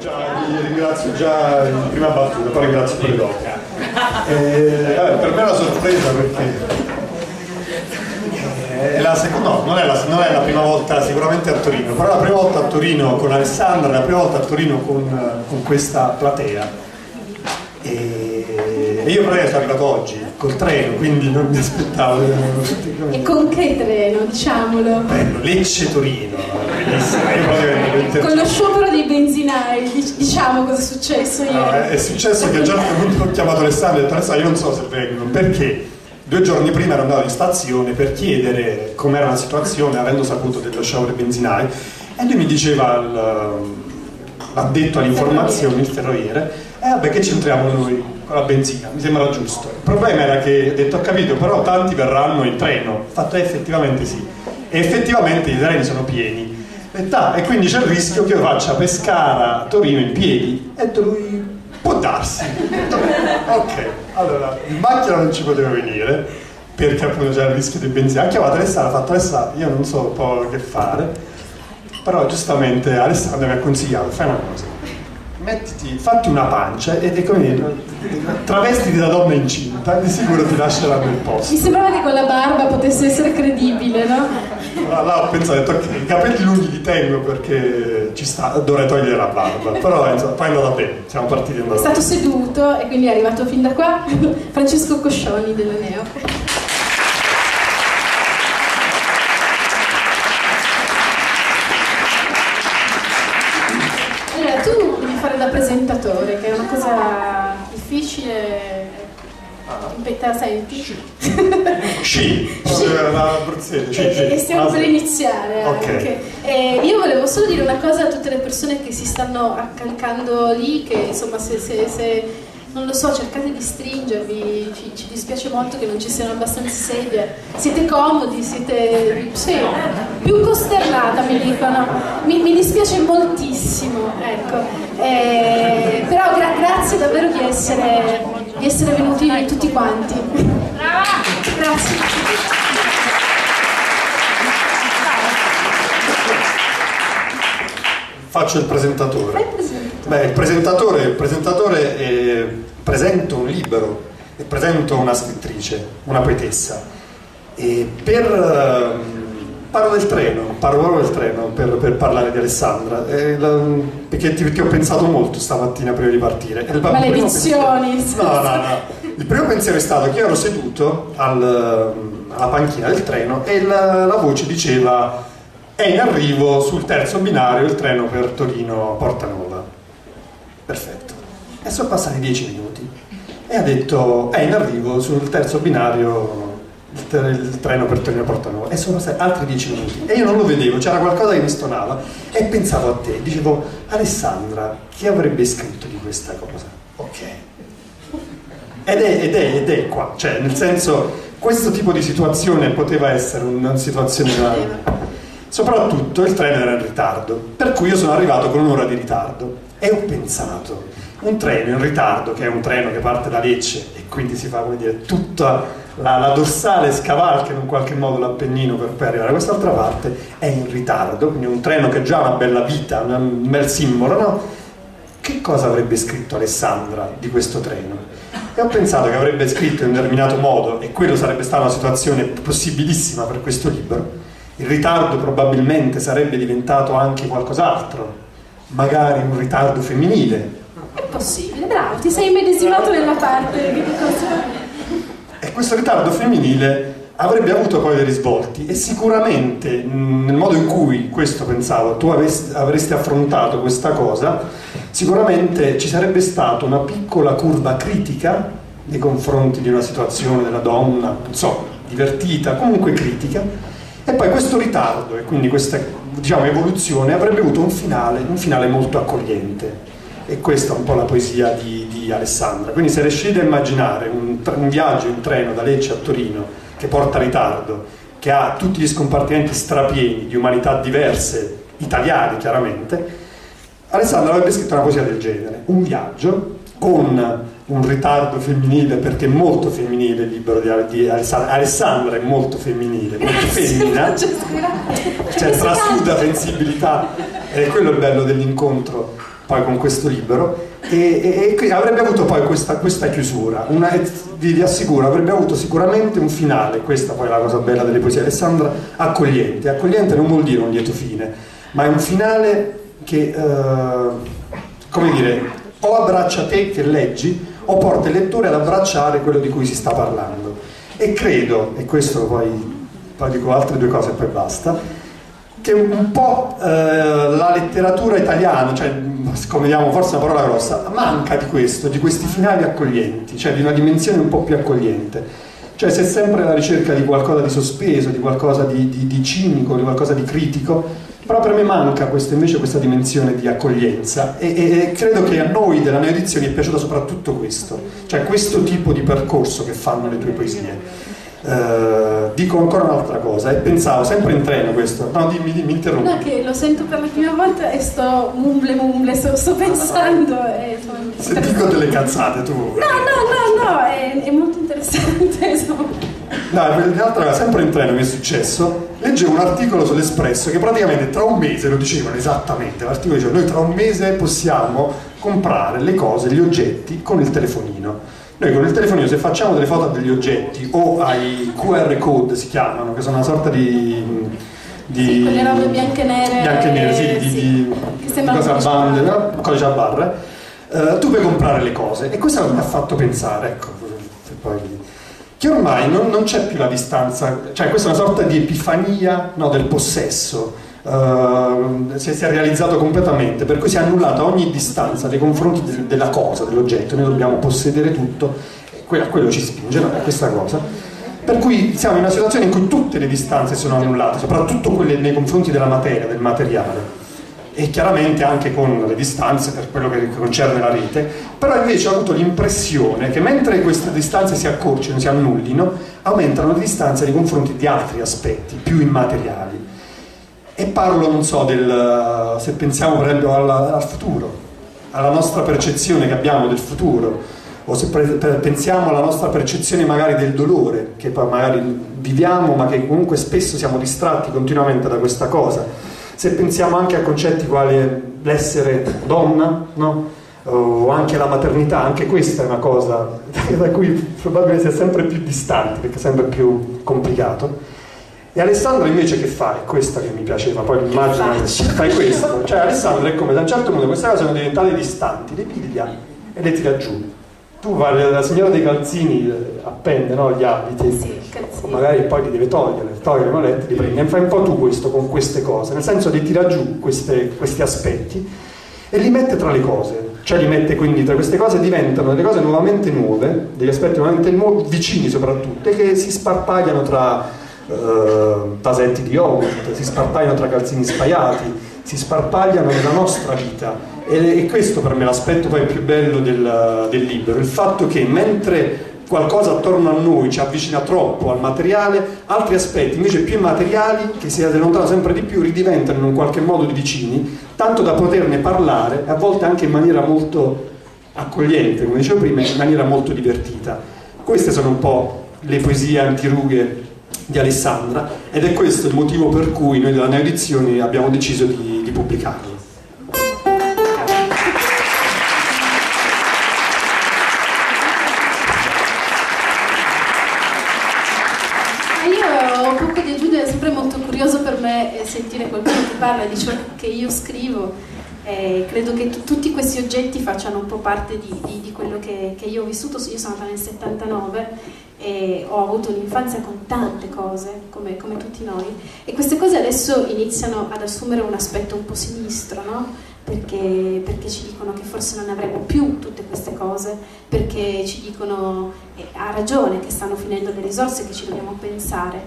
ringrazio già in prima battuta, poi ringrazio pure dopo. Per me è una sorpresa perché è la seconda, no, non è la prima volta sicuramente a Torino, però la prima volta a Torino con Alessandra, la prima volta a Torino con questa platea. E io praticamente sono arrivato oggi col treno, quindi non mi aspettavo. E con che treno, diciamolo? Bello, Lecce-Torino, con lo sciopero dei benzinai, diciamo cosa è successo ieri. No, è successo che a un certo punto ho chiamato Alessandro e ho detto: Alessandro, io non so se vengono, perché 2 giorni prima ero andato in stazione per chiedere com'era la situazione, avendo saputo dello sciopero dei benzinai, e lui mi diceva, l'addetto alle informazioni, il ferroviere, vabbè, che c'entriamo noi con la benzina, mi sembra giusto. Il problema era che, ho detto, ho capito, però tanti verranno in treno. Ho fatto, effettivamente sì, e effettivamente i treni sono pieni, e quindi c'è il rischio che io faccia Pescara-Torino in piedi. E lui, può darsi. Ok, allora in macchina non ci potevo venire perché appunto c'era il rischio di benzina. Ha chiamato Alessandra, ha fatto: Alessandra, io non so un po' che fare, però giustamente Alessandra mi ha consigliato: fai una cosa, fatti una pancia e travestiti da donna incinta, di sicuro ti lasceranno il posto. Mi sembrava che con la barba potesse essere credibile, no? Là ho pensato, ok, i capelli lunghi li tengo perché ci sta, dovrei togliere la barba, però insomma, poi è andata bene, siamo partiti. È stato seduto e quindi è arrivato fin da qua Francesco Coscioni della Neo. Allora, tu devi fare da presentatore, che è una cosa difficile. Senti? Sì, e stiamo per iniziare anche. Io volevo solo dire una cosa a tutte le persone che si stanno accalcando lì, che insomma se non lo so, cercate di stringervi, ci dispiace molto che non ci siano abbastanza sedie, siete comodi, siete sì, più costernata mi dicono, mi dispiace moltissimo, ecco, però grazie davvero di essere venuti tutti quanti. Grazie. Faccio il presentatore. Beh, il presentatore presento un libro e presento una scrittrice, una poetessa. E parlo del treno per parlare di Alessandra, perché ho pensato molto stamattina prima di partire. Maledizioni! No. Il primo pensiero è stato che io ero seduto alla panchina del treno e la voce diceva: è in arrivo sul terzo binario il treno per Torino Portanova. Perfetto. E sono passati 10 minuti e ha detto: è in arrivo sul terzo binario il treno per Torino Portanova. E sono passati altri 10 minuti e io non lo vedevo, c'era qualcosa che mi stonava e pensavo a te, dicevo: Alessandra, chi avrebbe scritto di questa cosa? Ok. Ed è qua, cioè nel senso, questo tipo di situazione poteva essere una situazione soprattutto il treno era in ritardo, per cui io sono arrivato con un'ora di ritardo e ho pensato: un treno in ritardo, che è un treno che parte da Lecce e quindi si fa, come dire, tutta la dorsale scavalca in un qualche modo l'Appennino per poi arrivare da quest'altra parte, è in ritardo, quindi un treno che ha già una bella vita, un bel simbolo, no? Che cosa avrebbe scritto Alessandra di questo treno? E ho pensato che avrebbe scritto in un determinato modo, e quello sarebbe stata una situazione possibilissima per questo libro. Il ritardo probabilmente sarebbe diventato anche qualcos'altro, magari un ritardo femminile. È possibile, bravo, ti sei immedesimato nella parte che ti consiglio. E questo ritardo femminile avrebbe avuto poi dei risvolti, e sicuramente nel modo in cui, questo pensavo, tu avresti affrontato questa cosa, sicuramente ci sarebbe stata una piccola curva critica nei confronti di una situazione della donna, non so, divertita, comunque critica, e poi questo ritardo e quindi questa, diciamo, evoluzione avrebbe avuto un finale molto accogliente. E questa è un po' la poesia di Alessandra. Quindi se riuscite a immaginare un viaggio in treno da Lecce a Torino che porta ritardo, che ha tutti gli scompartimenti strapieni di umanità diverse, italiane chiaramente, Alessandra avrebbe scritto una poesia del genere: un viaggio con un ritardo femminile, perché è molto femminile il libro di Alessandra. Alessandra è molto femminile, molto femmina, cioè trasuda sensibilità Ed è quello il bello dell'incontro poi con questo libro, e avrebbe avuto poi questa chiusura, vi assicuro, avrebbe avuto sicuramente un finale, questa poi è la cosa bella delle poesie di Alessandra, accogliente. Accogliente non vuol dire un lieto fine, ma è un finale che, come dire, o abbraccia te che leggi, o porta il lettore ad abbracciare quello di cui si sta parlando. E credo, e questo poi dico altre due cose e poi basta, che un po' la letteratura italiana, cioè, come vediamo, forse una parola grossa, manca di questo, di questi finali accoglienti, cioè di una dimensione un po' più accogliente. Cioè si è sempre alla ricerca di qualcosa di sospeso, di qualcosa di cinico, di qualcosa di critico, però per me manca invece questa dimensione di accoglienza, e credo che a noi della Neo Edizioni è piaciuto soprattutto questo, cioè questo tipo di percorso che fanno le tue poesie. Dico ancora un'altra cosa, e pensavo sempre in treno questo, no, dimmi, interrompi. No, che lo sento per la prima volta e sto mumble, sto pensando. Se dico delle cazzate tu... No, è molto interessante, insomma. No, l'altra cosa, sempre in treno mi è successo, leggevo un articolo sull'Espresso che praticamente tra un mese, lo dicevano esattamente, l'articolo diceva: noi tra un mese possiamo comprare le cose, gli oggetti con il telefonino. Noi con il telefonino, se facciamo delle foto degli oggetti o ai QR code, si chiamano, che sono una sorta di sì, quelle robe bianche e nere, sì, di cose a bande, no? Codice a barre, tu puoi comprare le cose. E questo mi ha fatto pensare, ecco, poi, che ormai non c'è più la distanza, cioè questa è una sorta di epifania, no, del possesso. Si è realizzato completamente, per cui si è annullata ogni distanza nei confronti della cosa, dell'oggetto. Noi dobbiamo possedere tutto, a quello ci spinge, no? Questa cosa, per cui siamo in una situazione in cui tutte le distanze sono annullate, soprattutto quelle nei confronti della materia, del materiale, e chiaramente anche con le distanze per quello che concerne la rete. Però invece ho avuto l'impressione che mentre queste distanze si accorciano, si annullino, aumentano le distanze nei confronti di altri aspetti più immateriali. E parlo, non so, se pensiamo per esempio al futuro, alla nostra percezione che abbiamo del futuro, o se pensiamo alla nostra percezione magari del dolore, che poi magari viviamo, ma che comunque spesso siamo distratti continuamente da questa cosa. Se pensiamo anche a concetti quali l'essere donna, no? O anche la maternità, anche questa è una cosa da cui probabilmente si è sempre più distanti, perché è sempre più complicato. E Alessandra invece che fa? È questa che mi piaceva, poi l'immagine fai questo, cioè Alessandra è come da un certo punto queste cose sono diventate distanti, le piglia e le tira giù. Tu vai la signora dei calzini, appende, no, gli abiti, sì, o magari poi li deve togliere, no, li prendi, e fai un po' tu questo con queste cose, nel senso di tira giù questi aspetti e li mette tra le cose, cioè li mette quindi tra queste cose, diventano delle cose nuovamente nuove, degli aspetti nuovamente nuovi, vicini soprattutto, e che si sparpagliano tra tasetti di yogurt, si sparpagliano tra calzini spaiati, si sparpagliano nella nostra vita, e questo per me è l'aspetto poi più bello del libro, il fatto che mentre qualcosa attorno a noi ci avvicina troppo al materiale, altri aspetti invece più immateriali, che si allontanano sempre di più, ridiventano in un qualche modo di vicini, tanto da poterne parlare, a volte anche in maniera molto accogliente, come dicevo prima, in maniera molto divertita. Queste sono un po' le poesie antirughe di Alessandra, ed è questo il motivo per cui noi della Neo Edizioni abbiamo deciso di pubblicarlo. Io ho poco di aggiungere, è sempre molto curioso per me sentire qualcuno che parla di ciò che io scrivo. Credo che tutti questi oggetti facciano un po' parte di quello che io ho vissuto. Io sono nata nel 79 e ho avuto un'infanzia con tante cose, come tutti noi, e queste cose adesso iniziano ad assumere un aspetto un po' sinistro, no? Perché ci dicono che forse non avremo più tutte queste cose, perché ci dicono, ha ragione, che stanno finendo le risorse, che ci dobbiamo pensare.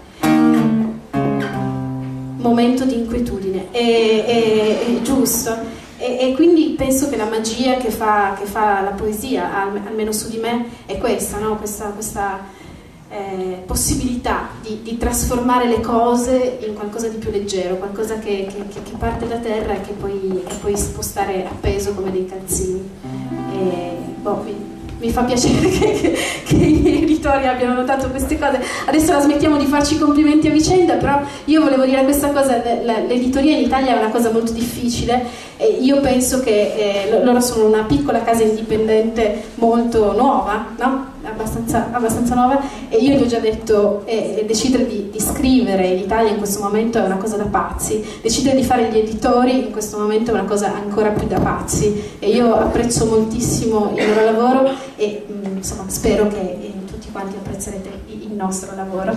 Momento di inquietudine, è giusto. E quindi penso che la magia che fa la poesia, almeno su di me, è questa, no? Questa possibilità di trasformare le cose in qualcosa di più leggero, qualcosa che parte da terra e che poi si può stare appeso come dei calzini. mi fa piacere che i miei editori abbiano notato queste cose. Adesso la smettiamo di farci complimenti a vicenda, però io volevo dire questa cosa: l'editoria in Italia è una cosa molto difficile, e io penso che loro sono una piccola casa indipendente molto nuova, no? Abbastanza nuova, e io gli ho già detto, decidere di scrivere in Italia in questo momento è una cosa da pazzi, decidere di fare gli editori in questo momento è una cosa ancora più da pazzi, e io apprezzo moltissimo il loro lavoro e insomma spero che tutti quanti apprezzerete il nostro lavoro.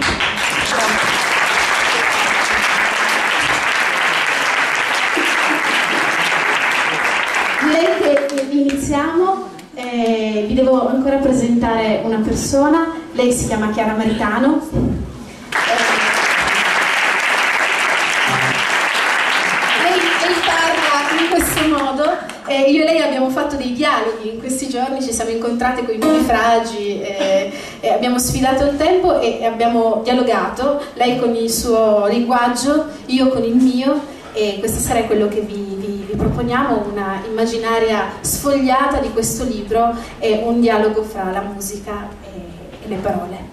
Direi che iniziamo. Vi devo ancora presentare una persona. Lei si chiama Chiara Maritano. Lei parla in questo modo. Io e lei abbiamo fatto dei dialoghi in questi giorni, ci siamo incontrate con i nuovi fragi, abbiamo sfidato il tempo e abbiamo dialogato, lei con il suo linguaggio, io con il mio, e questa sera è quello che vi proponiamo, una immaginaria sfogliata di questo libro e un dialogo fra la musica e le parole.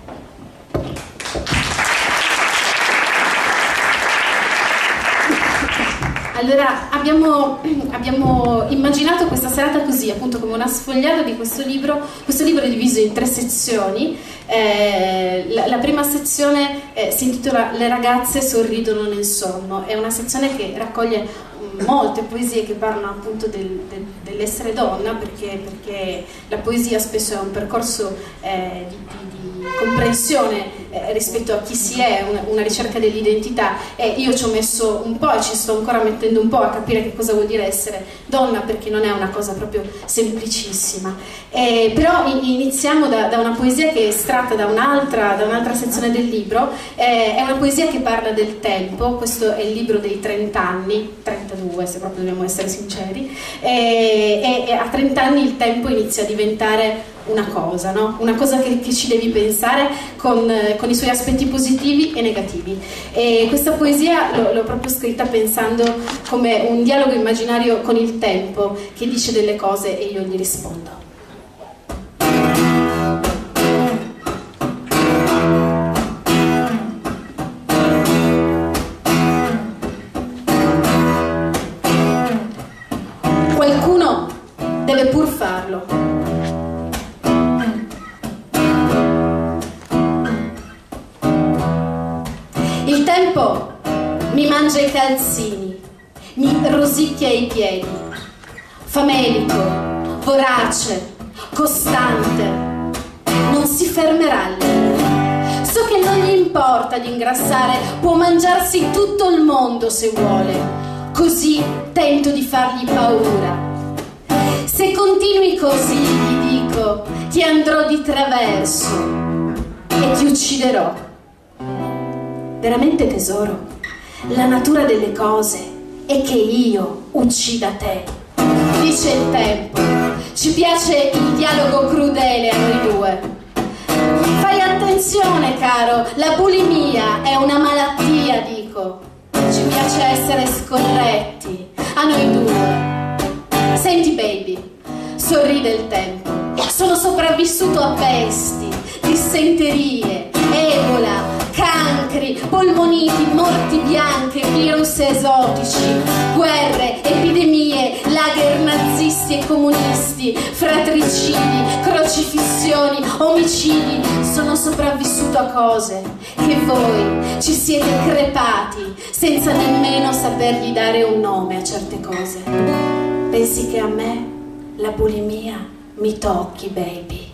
Allora, abbiamo immaginato questa serata così, appunto, come una sfogliata di questo libro. Questo libro è diviso in 3 sezioni. La prima sezione si intitola Le ragazze sorridono nel sonno. È una sezione che raccoglie molte poesie che parlano appunto dell'essere donna, perché la poesia spesso è un percorso di comprensione rispetto a chi si è, una ricerca dell'identità, e io ci ho messo un po' e ci sto ancora mettendo un po' a capire che cosa vuol dire essere donna, perché non è una cosa proprio semplicissima. Però iniziamo da una poesia che è estratta da un'altra sezione del libro. È una poesia che parla del tempo. Questo è il libro dei 30 anni, 32 se proprio dobbiamo essere sinceri, e a 30 anni il tempo inizia a diventare una cosa, no? Una cosa che ci devi pensare con i suoi aspetti positivi e negativi. E questa poesia l'ho proprio scritta pensando come un dialogo immaginario con il tempo che dice delle cose e io gli rispondo. Qualcuno deve pur farlo. Il tempo mi mangia i calzini, mi rosicchia i piedi, famelico, vorace, costante, non si fermerà lì. So che non gli importa di ingrassare, può mangiarsi tutto il mondo se vuole, così tento di fargli paura. Se continui così, gli dico, ti andrò di traverso e ti ucciderò. Veramente, tesoro, la natura delle cose è che io uccida te, dice il tempo. Ci piace il dialogo crudele a noi due. Fai attenzione, caro, la bulimia è una malattia, dico. Ci piace essere scorretti a noi due. Senti, baby, sorride il tempo. Sono sopravvissuto a pesti, dissenterie, ebola, cancri, polmoniti, morti bianche, virus esotici, guerre, epidemie, lager nazisti e comunisti, fratricidi, crocifissioni, omicidi. Sono sopravvissuto a cose che voi ci siete crepati senza nemmeno sapergli dare un nome a certe cose. Pensi che a me la bulimia mi tocchi, baby?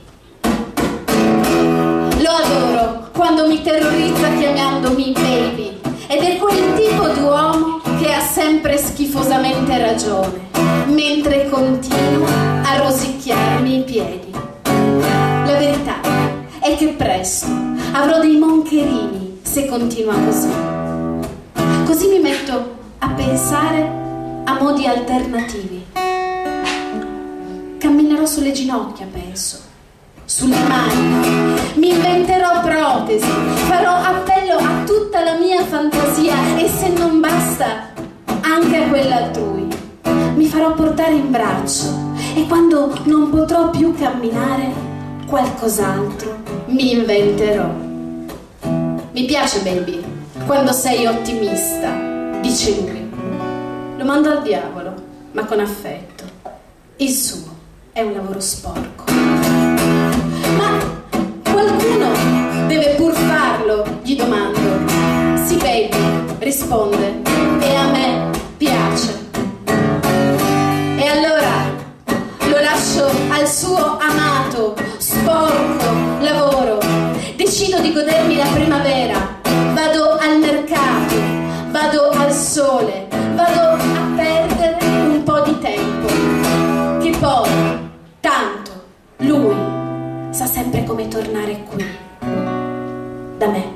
Lo adoro quando mi terrorizza chiamandomi baby, ed è quel tipo d'uomo che ha sempre schifosamente ragione, mentre continua a rosicchiarmi i piedi. La verità è che presto avrò dei moncherini se continua così. Così mi metto a pensare a modi alternativi. Camminerò sulle ginocchia, penso, sulle mani, mi inventerò protesi, farò appello a tutta la mia fantasia e, se non basta, anche a quella altrui. Mi farò portare in braccio E quando non potrò più camminare, qualcos'altro mi inventerò. Mi piace, baby, quando sei ottimista, dice lui. Lo mando al diavolo, ma con affetto. Il suo è un lavoro sporco. Ma qualcuno deve pur farlo, gli domando. Sì, baby, risponde, e a me piace. E allora lo lascio al suo amato, sporco lavoro. Decido di godermi la primavera. Vado al mercato, vado al sole, vado a perdere un po' di tempo. Che poi, tanto, lui sa sempre come tornare qui, da me.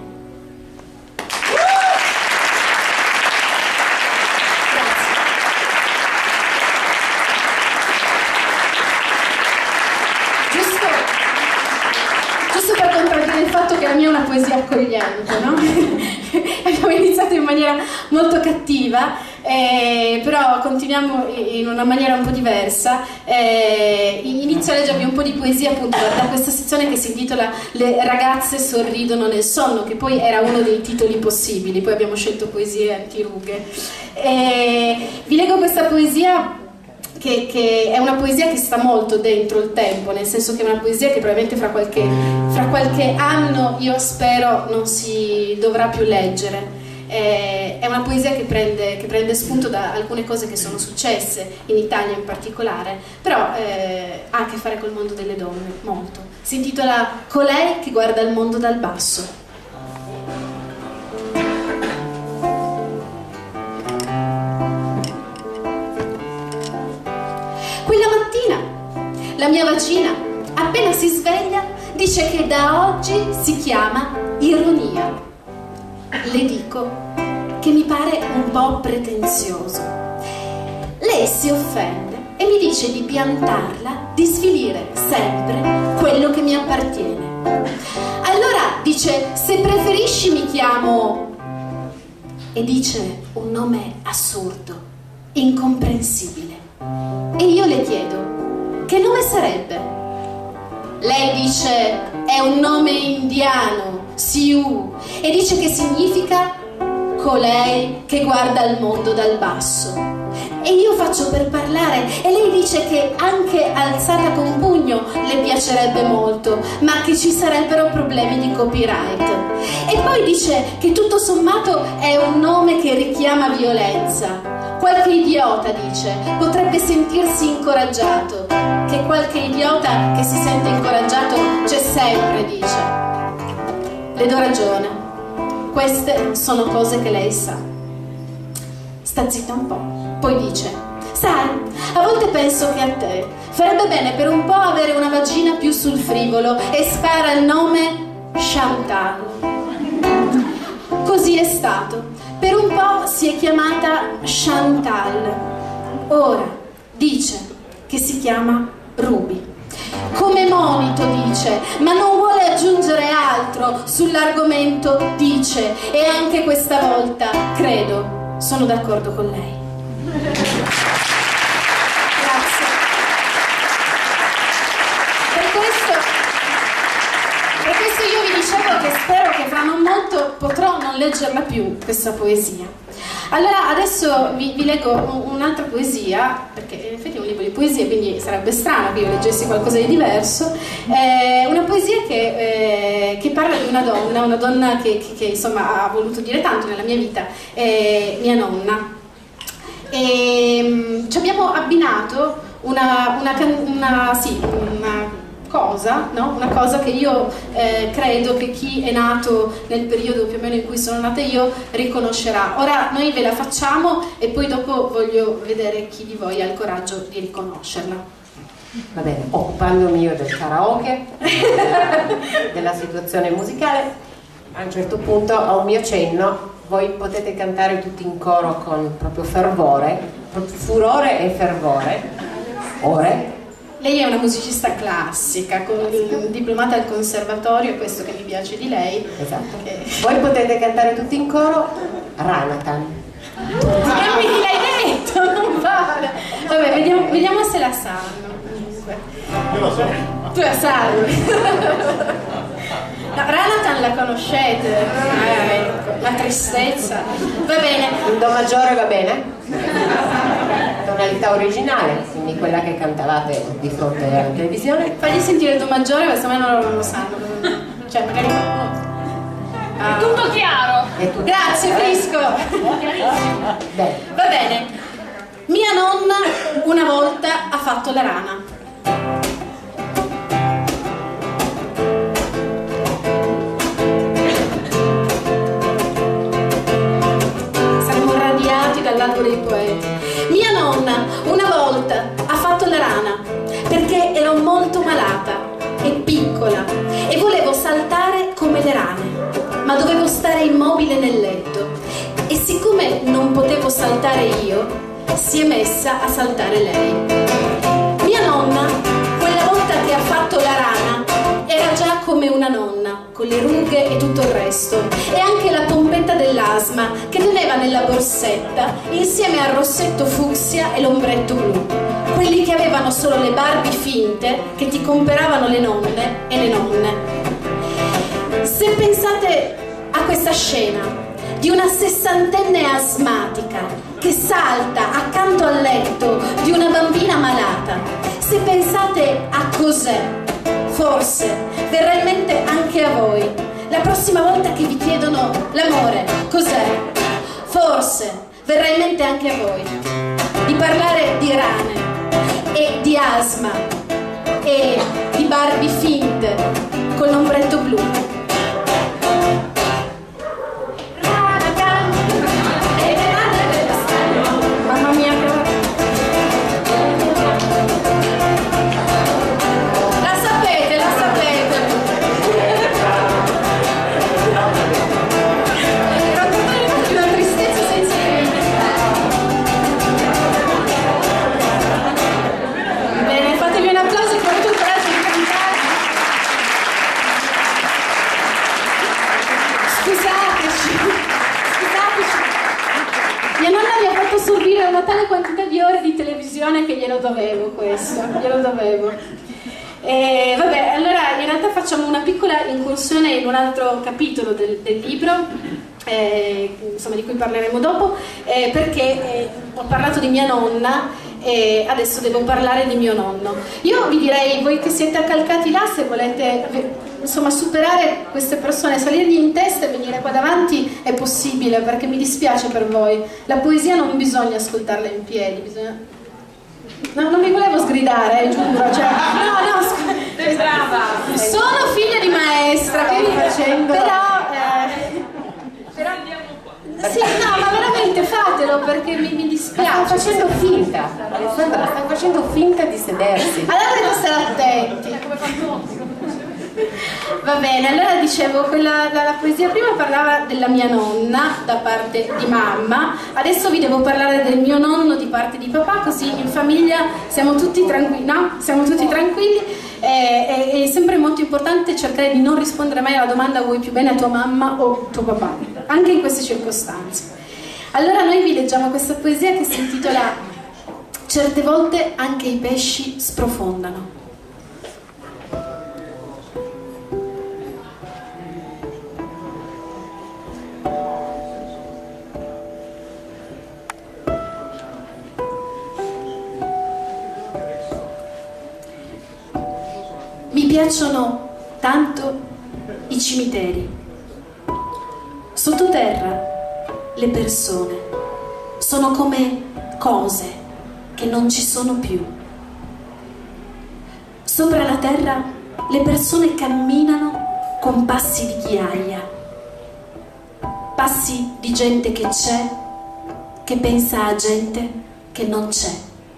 Il fatto che la mia è una poesia accogliente, no? Abbiamo iniziato in maniera molto cattiva, però continuiamo in una maniera un po' diversa. Inizio a leggervi un po' di poesia appunto da questa sezione che si intitola Le ragazze sorridono nel sonno, che poi era uno dei titoli possibili, poi abbiamo scelto poesie antirughe. Vi leggo questa poesia che è una poesia che sta molto dentro il tempo, nel senso che è una poesia che probabilmente fra qualche anno io spero non si dovrà più leggere. È una poesia che prende spunto da alcune cose che sono successe in Italia in particolare, però ha a che fare col mondo delle donne, molto. Si intitola Colei che guarda il mondo dal basso. Quella mattina la mia vagina, appena si sveglia, dice che da oggi si chiama ironia. Le dico che mi pare un po' pretenzioso. Lei si offende e mi dice di piantarla, di svilire sempre quello che mi appartiene. Allora dice, se preferisci mi chiamo... E dice un nome assurdo, incomprensibile. E io le chiedo, che nome sarebbe? Lei dice, è un nome indiano, Siu, e dice che significa colei che guarda il mondo dal basso. E io faccio per parlare e lei dice che anche alzata con pugno le piacerebbe molto, ma che ci sarebbero problemi di copyright. E poi dice che tutto sommato è un nome che richiama violenza. Qualche idiota, dice, potrebbe sentirsi incoraggiato, che qualche idiota che si sente incoraggiato c'è sempre, dice. Le do ragione, queste sono cose che lei sa. Sta zitta un po', poi dice, sai, a volte penso che a te farebbe bene per un po' avere una vagina più sul frivolo, e spara il nome Chantal. Così è stato. Per un po' si è chiamata Chantal. Ora dice che si chiama Ruby. Come monito, dice, ma non vuole aggiungere altro sull'argomento, dice, e anche questa volta, credo, sono d'accordo con lei. Grazie. Per questo io vi dicevo che spero che fra non molto potrò non leggerla più, questa poesia. Allora adesso vi leggo un'altra poesia, perché in effetti è un libro di poesie, quindi sarebbe strano che io leggessi qualcosa di diverso. Una poesia che parla di una donna che insomma ha voluto dire tanto nella mia vita, mia nonna. E ci abbiamo abbinato una cosa, no? Una cosa che io credo che chi è nato nel periodo più o meno in cui sono nata io riconoscerà. Ora noi ve la facciamo e poi dopo voglio vedere chi di voi ha il coraggio di riconoscerla. Va bene, occupandomi io del karaoke, della situazione musicale, a un certo punto a un mio cenno voi potete cantare tutti in coro con proprio fervore, proprio furore e fervore. Ore. Lei è una musicista classica, diplomata al conservatorio, è questo che mi piace di lei. Esatto. Voi potete cantare tutti in coro Ranatan. Che mi l'hai detto, non vale. Vabbè, vediamo se la sanno. Io lo so. Tu la sai. No, Ranatan la conoscete? Ecco, la tristezza. Va bene. Il Do maggiore va bene? Tonalità originale, quindi quella che cantavate di fronte alla televisione. Fagli sentire il Do maggiore, perché secondo me non lo sanno. Cioè, magari qualcuno. È tutto chiaro. Grazie, Frisco. Va bene. Mia nonna una volta ha fatto la rana. Saremo radiati dall'albo dei poeti. Mia nonna una volta ha fatto la rana perché ero molto malata e piccola e volevo saltare come le rane, ma dovevo stare immobile nel letto e siccome non potevo saltare io, si è messa a saltare lei. Mia nonna, quella volta che ha fatto la rana, era già come una nonna, con le rughe e tutto il resto, e anche la pompetta dell'asma che teneva nella borsetta insieme al rossetto fucsia e l'ombretto blu, quelli che avevano solo le Barbie finte che ti comperavano le nonne e le nonne. Se pensate a questa scena di una sessantenne asmatica che salta accanto al letto di una bambina malata, se pensate a cos'è, forse verrà in mente anche a voi la prossima volta che vi chiedono l'amore, cos'è? Forse verrà in mente anche a voi di parlare di rane e di asma e di Barbie finte con l'ombretto blu. Mamma mia, la sapete. Una tristezza senza limite. Bene, fatevi un applauso per tutto il coraggio di cantare. Scusateci. Mia nonna mi ha fatto sorbire una tale quantità di ore di televisione che glielo dovevo. E vabbè, allora in realtà facciamo una piccola incursione in un altro capitolo del libro, insomma, di cui parleremo dopo, perché ho parlato di mia nonna e adesso devo parlare di mio nonno. Io vi direi, voi che siete accalcati là, se volete insomma superare queste persone, salirgli in testa e venire qua davanti è possibile, perché mi dispiace per voi. La poesia non bisogna ascoltarla in piedi, bisogna... No, non mi volevo sgridare, giuro, cioè, no, sei brava. Sono figlia di maestra, quindi però sì, no, ma veramente fatelo, perché mi dispiace. Sta facendo finta, Alessandra, sta facendo finta di sedersi. Allora devo stare attenti. Va bene, allora dicevo, la poesia prima parlava della mia nonna da parte di mamma, adesso vi devo parlare del mio nonno di parte di papà, così in famiglia siamo tutti tranquilli, no? Siamo tutti tranquilli. È sempre molto importante cercare di non rispondere mai alla domanda vuoi più bene a tua mamma o tuo papà, anche in queste circostanze. Allora noi vi leggiamo questa poesia che si intitola Certe volte anche i pesci sprofondano. Mi piacciono tanto i cimiteri. Sottoterra le persone sono come cose che non ci sono più. Sopra la terra le persone camminano con passi di ghiaia, passi di gente che c'è, che pensa a gente che non c'è.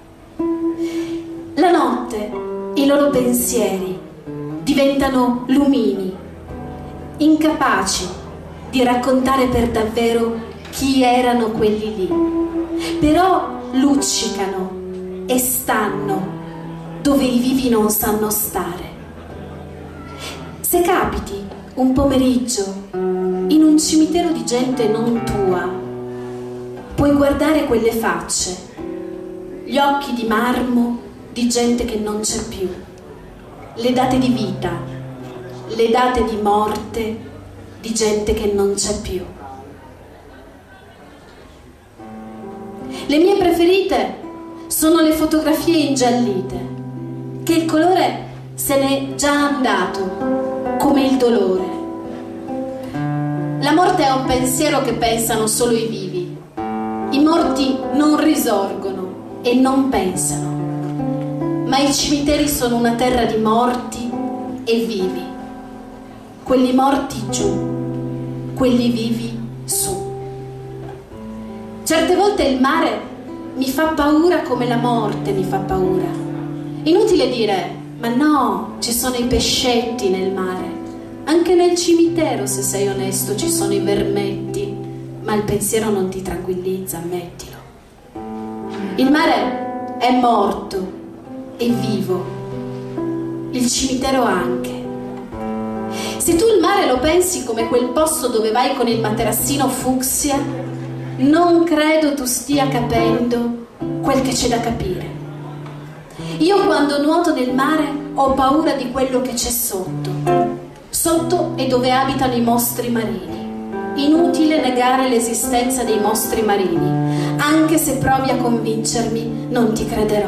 La notte i loro pensieri diventano lumini, incapaci di raccontare per davvero chi erano quelli lì, però luccicano e stanno dove i vivi non sanno stare. Se capiti un pomeriggio in un cimitero di gente non tua, puoi guardare quelle facce gli occhi di marmo di gente che non c'è più, le date di vita, le date di morte di gente che non c'è più. Le mie preferite sono le fotografie ingiallite, che il colore se n'è già andato, come il dolore. La morte è un pensiero che pensano solo i vivi. I morti non risorgono e non pensano, ma i cimiteri sono una terra di morti e vivi. Quelli morti giù, quelli vivi su. Certe volte il mare mi fa paura come la morte mi fa paura. Inutile dire, ma no, ci sono i pescetti nel mare. Anche nel cimitero, se sei onesto, ci sono i vermetti, ma il pensiero non ti tranquillizza, ammettilo. Il mare è morto e vivo, il cimitero anche. Se tu il mare lo pensi come quel posto dove vai con il materassino fucsia, non credo tu stia capendo quel che c'è da capire. Io quando nuoto nel mare ho paura di quello che c'è sotto. Sotto è dove abitano i mostri marini. Inutile negare l'esistenza dei mostri marini. Anche se provi a convincermi, non ti crederò.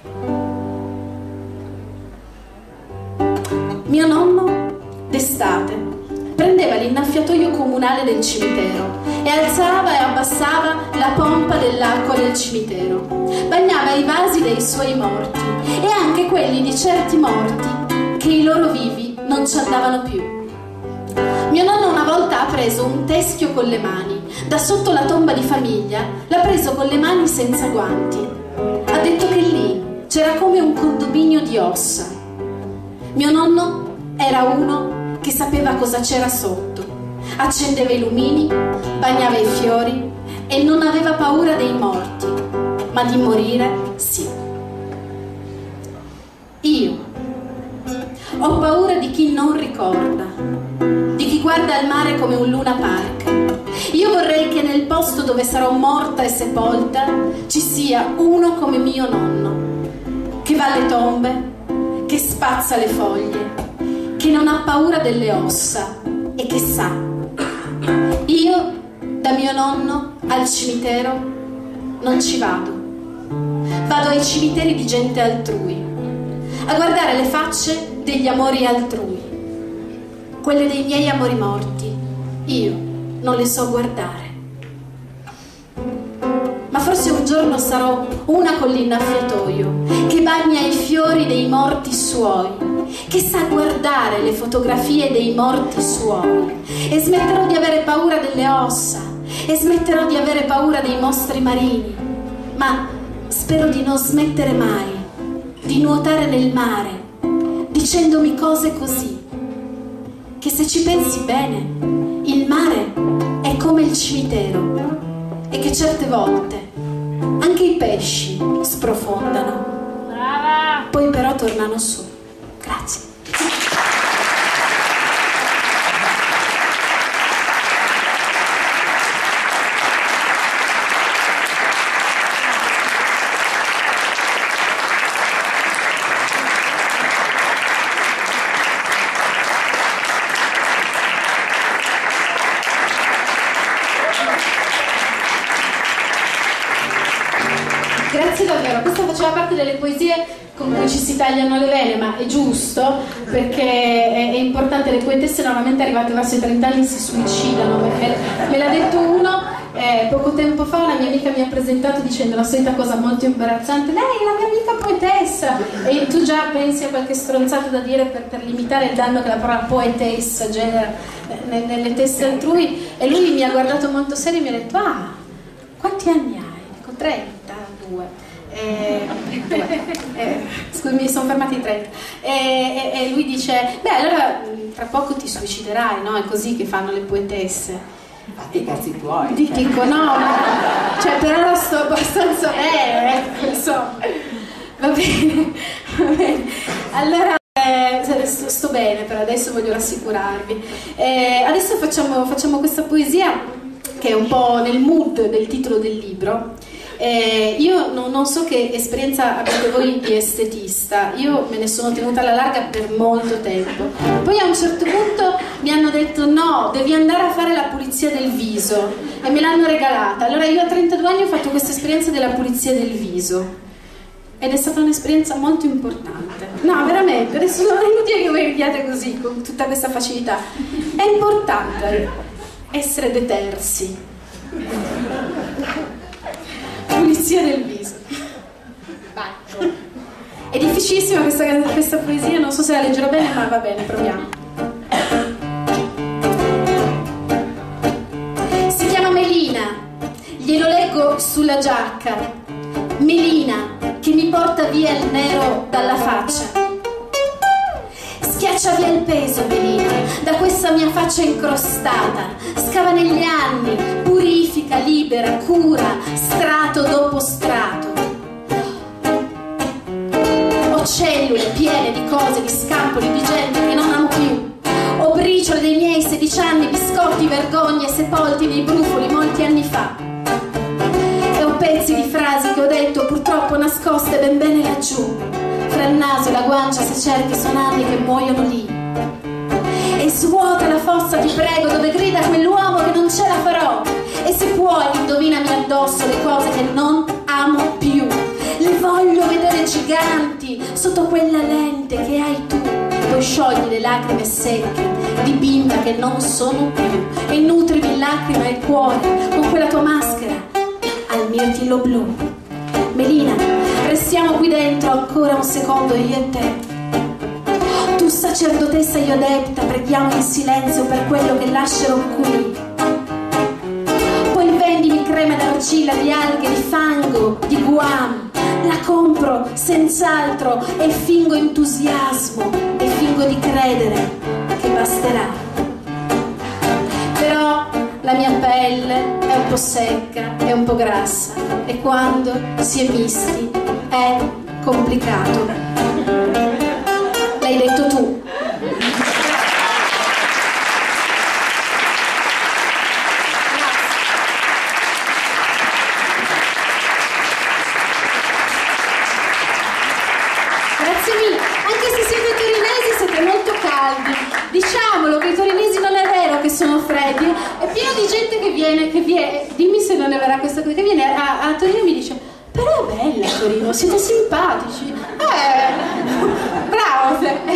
Mio nonno, d'estate, prendeva l'innaffiatoio comunale del cimitero e alzava e abbassava la pompa dell'acqua del cimitero. Bagnava i vasi dei suoi morti e anche quelli di certi morti che i loro vivi non ci andavano più. Mio nonno una volta ha preso un teschio con le mani, da sotto la tomba di famiglia, l'ha preso con le mani senza guanti. Ha detto che lì c'era come un condominio di ossa. Mio nonno era uno che sapeva cosa c'era sotto, accendeva i lumini, bagnava i fiori e non aveva paura dei morti, ma di morire sì. Io ho paura di chi non ricorda, di chi guarda il mare come un Luna Park. Io vorrei che nel posto dove sarò morta e sepolta ci sia uno come mio nonno, che va alle tombe, che spazza le foglie, che non ha paura delle ossa e che sa. Io da mio nonno al cimitero non ci vado. Vado ai cimiteri di gente altrui, a guardare le facce degli amori altrui. Quelle dei miei amori morti io non le so guardare. Ma forse un giorno sarò una con l'innaffiatoio che bagna i fiori dei morti suoi, che sa guardare le fotografie dei morti suoi, e smetterò di avere paura delle ossa e smetterò di avere paura dei mostri marini. Ma spero di non smettere mai di nuotare nel mare dicendomi cose così, che se ci pensi bene il mare è come il cimitero e che certe volte anche i pesci sprofondano. Brava! Poi però tornano su. Grazie. Grazie davvero, questa faceva parte delle poesie con cui ci si tagliano le vene, ma è giusto perché è importante. Le poetesse normalmente arrivate verso i 30 anni si suicidano. Me l'ha detto uno poco tempo fa, una mia amica mi ha presentato dicendo la solita cosa molto imbarazzante: lei è la mia amica poetessa, e tu già pensi a qualche stronzata da dire per limitare il danno che la parola poetessa genera nelle teste altrui. E lui mi ha guardato molto serio e mi ha detto: ah, quanti anni hai? Dico 32. Scusi, mi sono fermati in 30. E lui dice: beh, allora tra poco ti suiciderai, no? È così che fanno le poetesse. Fatti i cazzi tuoi. Dico no, cioè per ora sto abbastanza insomma. Va bene, va bene. Allora sto bene, per adesso voglio rassicurarvi. Adesso facciamo questa poesia che è un po' nel mood del titolo del libro. Io non so che esperienza avete voi di estetista, io me ne sono tenuta alla larga per molto tempo. Poi a un certo punto mi hanno detto no, devi andare a fare la pulizia del viso, e me l'hanno regalata. Allora io a 32 anni ho fatto questa esperienza della pulizia del viso ed è stata un'esperienza molto importante. No, veramente, adesso non è inutile che voi ridiate così con tutta questa facilità. È importante essere detersi. Pulizia del viso. È difficilissima questa poesia, non so se la leggerò bene, ma va bene, proviamo. Si chiama Melina, glielo leggo sulla giacca. Melina, che mi porta via il nero dalla faccia. Schiaccia via il peso, Melina, da questa mia faccia incrostata. Scava negli anni, purifica, libera, cura, strato dopo strato. Ho cellule piene di cose, di scampoli, di gente che non amo più. Ho briciole dei miei 16 anni, biscotti, vergogne sepolti nei brufoli molti anni fa. E ho pezzi di frasi che ho detto purtroppo nascoste ben bene laggiù, fra il naso e la guancia, se cerchi sono anni che muoiono lì. E svuota la fossa, ti prego, dove grida quell'uomo che non ce la farò. E se puoi indovinami addosso le cose che non amo più. Le voglio vedere giganti sotto quella lente che hai tu. Poi sciogli le lacrime secche di bimba che non sono più e nutrimi in lacrime il cuore con quella tua maschera al mirtillo blu. Melina, restiamo qui dentro ancora un secondo io e te. Tu sacerdotessa, io adepta, preghiamo in silenzio per quello che lascerò qui. Poi vendimi crema d'argilla, di alghe, di fango, di guam. La compro senz'altro e fingo entusiasmo e fingo di credere che basterà. Però la mia pelle è un po' secca, è un po' grassa e quando si è misti è complicato. L'hai detto tu. Grazie mille. Anche se siete torinesi siete molto caldi. Diciamolo che i torinesi non è vero che sono freddi. È pieno di gente che viene, dimmi se non è vera questa cosa, che viene a Torino e mi dice però è bella Torino, siete simpatici. Bravo,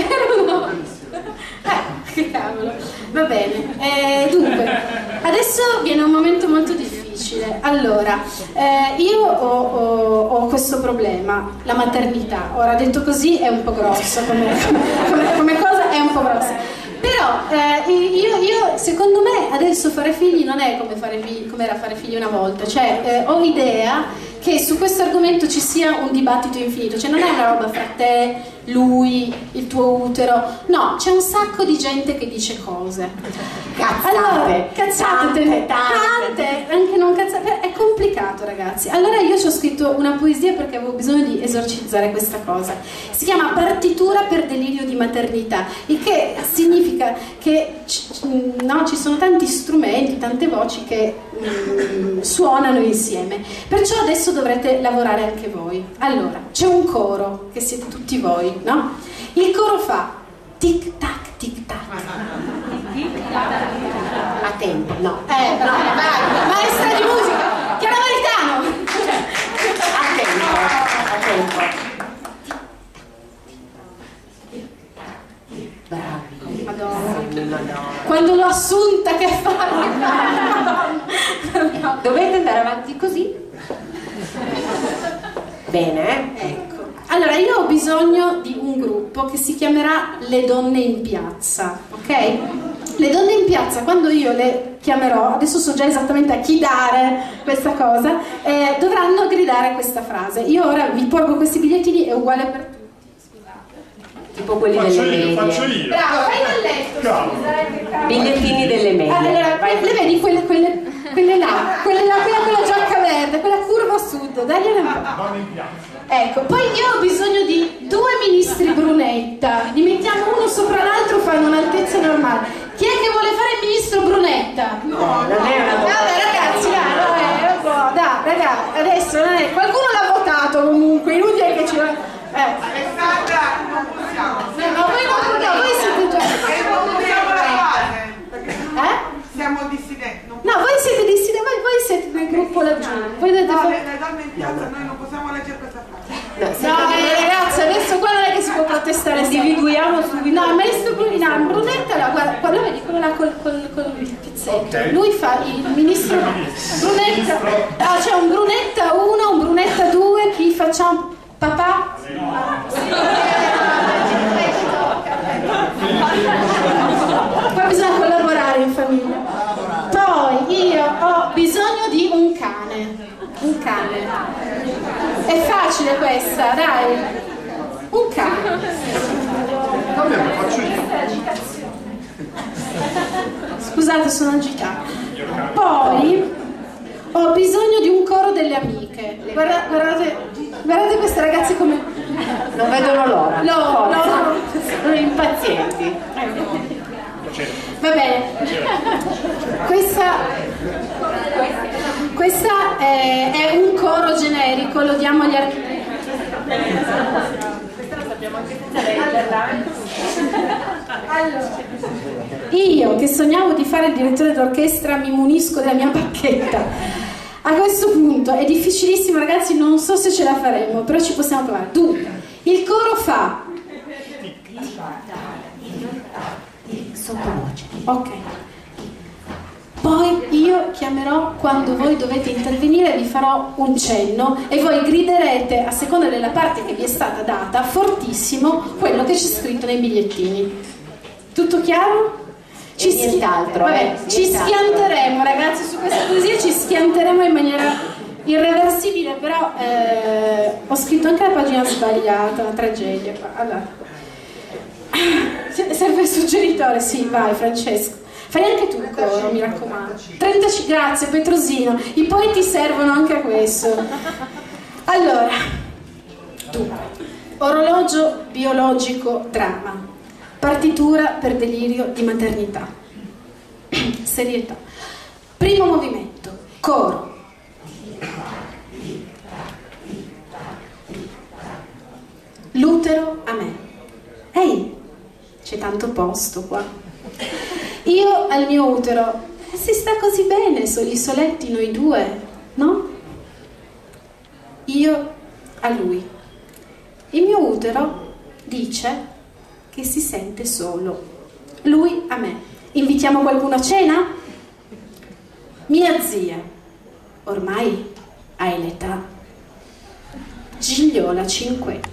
che cavolo. Va bene, dunque, adesso viene un momento molto difficile. Allora, io ho questo problema, la maternità. Ora, detto così è un po' grosso, come cosa è un po' grossa. Però io secondo me adesso fare figli non è come era fare figli una volta. Cioè, ho idea che su questo argomento ci sia un dibattito infinito, cioè non è una roba fra te, lui, il tuo utero, no, c'è un sacco di gente che dice cose. Cazzate, tante, anche non cazzate, è complicato ragazzi. Allora io ci ho scritto una poesia perché avevo bisogno di esorcizzare questa cosa. Si chiama Partitura per delirio di maternità, il che significa che ci sono tanti strumenti, tante voci che suonano insieme, perciò adesso dovrete lavorare anche voi. Allora, c'è un coro che siete tutti voi, no? Il coro fa tic tac tic tac. A tempo, no. Vai, maestra di musica, Chiara Maritano. A tempo. Bravi. Madonna. Quando l'ho assunta che fa? Dovete andare avanti così. Bene, ecco. Allora, io ho bisogno di un gruppo che si chiamerà Le Donne in Piazza, ok? Le Donne in Piazza, quando io le chiamerò, adesso so già esattamente a chi dare questa cosa, dovranno gridare questa frase. Io ora vi porgo questi bigliettini, è uguale per tutti. Tipo quelli delle medie. Faccio io. Bravo, vai dal letto. Bigliettini delle medie. Allora, le vedi quelle là, quella giacca verde, quella curva a sud, dagliene un po'. Ecco, poi io ho bisogno di 2 ministri Brunetta, li mettiamo uno sopra l'altro, fanno un'altezza normale. Chi è che vuole fare il ministro Brunetta? No, non è una Vabbè ragazzi, dai, ragazzi. adesso non è, qualcuno l'ha votato comunque, inutile che ci va. Alessandra, non possiamo. No, voi siete già. Non possiamo lavorare. Siamo dissidenti. No, voi siete dissidenti, voi siete nel gruppo laggiù. Voi dovete fare. Le donne in piazza noi non possiamo leggere questa frase. No, ragazzi, adesso qua non è che si può protestare. Individuiamo subito. No, maestro Brunetta, là, guarda, vedi quello là col pizzetto. Okay. Lui fa il ministro Brunetta. Ah, c'è un Brunetta 1, un Brunetta 2, chi facciamo? Papà? Poi bisogna collaborare in famiglia. Poi io ho bisogno di un cane. Un cane. È facile questa, dai. Un cane. Vabbè, lo faccio io. Scusate, sono agitata. Poi ho bisogno di un coro delle amiche. Guardate queste ragazze come... Non vedono l'ora. No. Sono impazienti. Va bene. Questa è un coro generico, lo diamo agli architetti. Questo lo sappiamo anche senza leggerla. Allora, io che sognavo di fare il direttore d'orchestra mi munisco della mia bacchetta. A questo punto è difficilissimo, ragazzi, non so se ce la faremo, però ci possiamo provare. Dunque, il coro fa sottovoce. ok. Poi io chiamerò quando voi dovete intervenire, vi farò un cenno e voi griderete, a seconda della parte che vi è stata data, fortissimo quello che c'è scritto nei bigliettini. Tutto chiaro? Ci schianteremo, ragazzi, su questa poesia ci schianteremo in maniera irreversibile, però ho scritto anche la pagina sbagliata, una tragedia. Allora, serve il suggeritore? Sì, vai Francesco. Fai anche tu il coro, mi raccomando. 35, grazie Petrosino, i poeti servono anche a questo. Allora, dunque, orologio biologico dramma, partitura per delirio di maternità, serietà. Primo movimento, coro. L'utero a me. Ehi, c'è tanto posto qua. Io al mio utero, si sta così bene, soli soletti noi due, no? Io a lui. Il mio utero dice che si sente solo. Lui a me. Invitiamo qualcuno a cena? Mia zia, ormai hai l'età. Gigliola Cinquetti.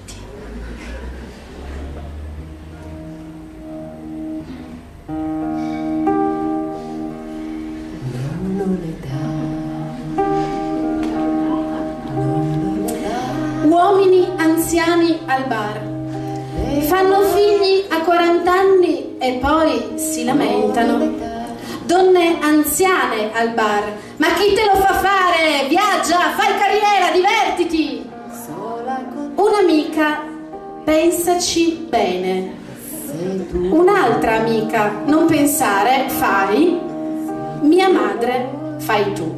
Uomini anziani al bar, fanno figli a 40 anni e poi si lamentano. Donne anziane al bar, ma chi te lo fa fare? Viaggia, fai carriera, divertiti. Un'amica, pensaci bene. Un'altra amica, non pensare, fai. Mia madre, fai tu.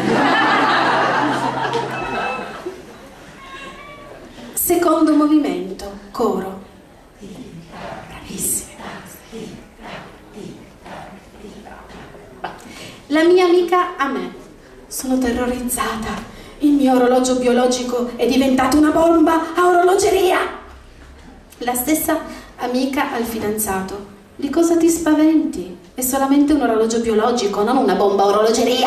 Secondo movimento, coro. Bravissime. La mia amica a me. Sono terrorizzata. Il mio orologio biologico è diventato una bomba a orologeria. La stessa amica al fidanzato. Di cosa ti spaventi? È solamente un orologio biologico, non una bomba a orologeria.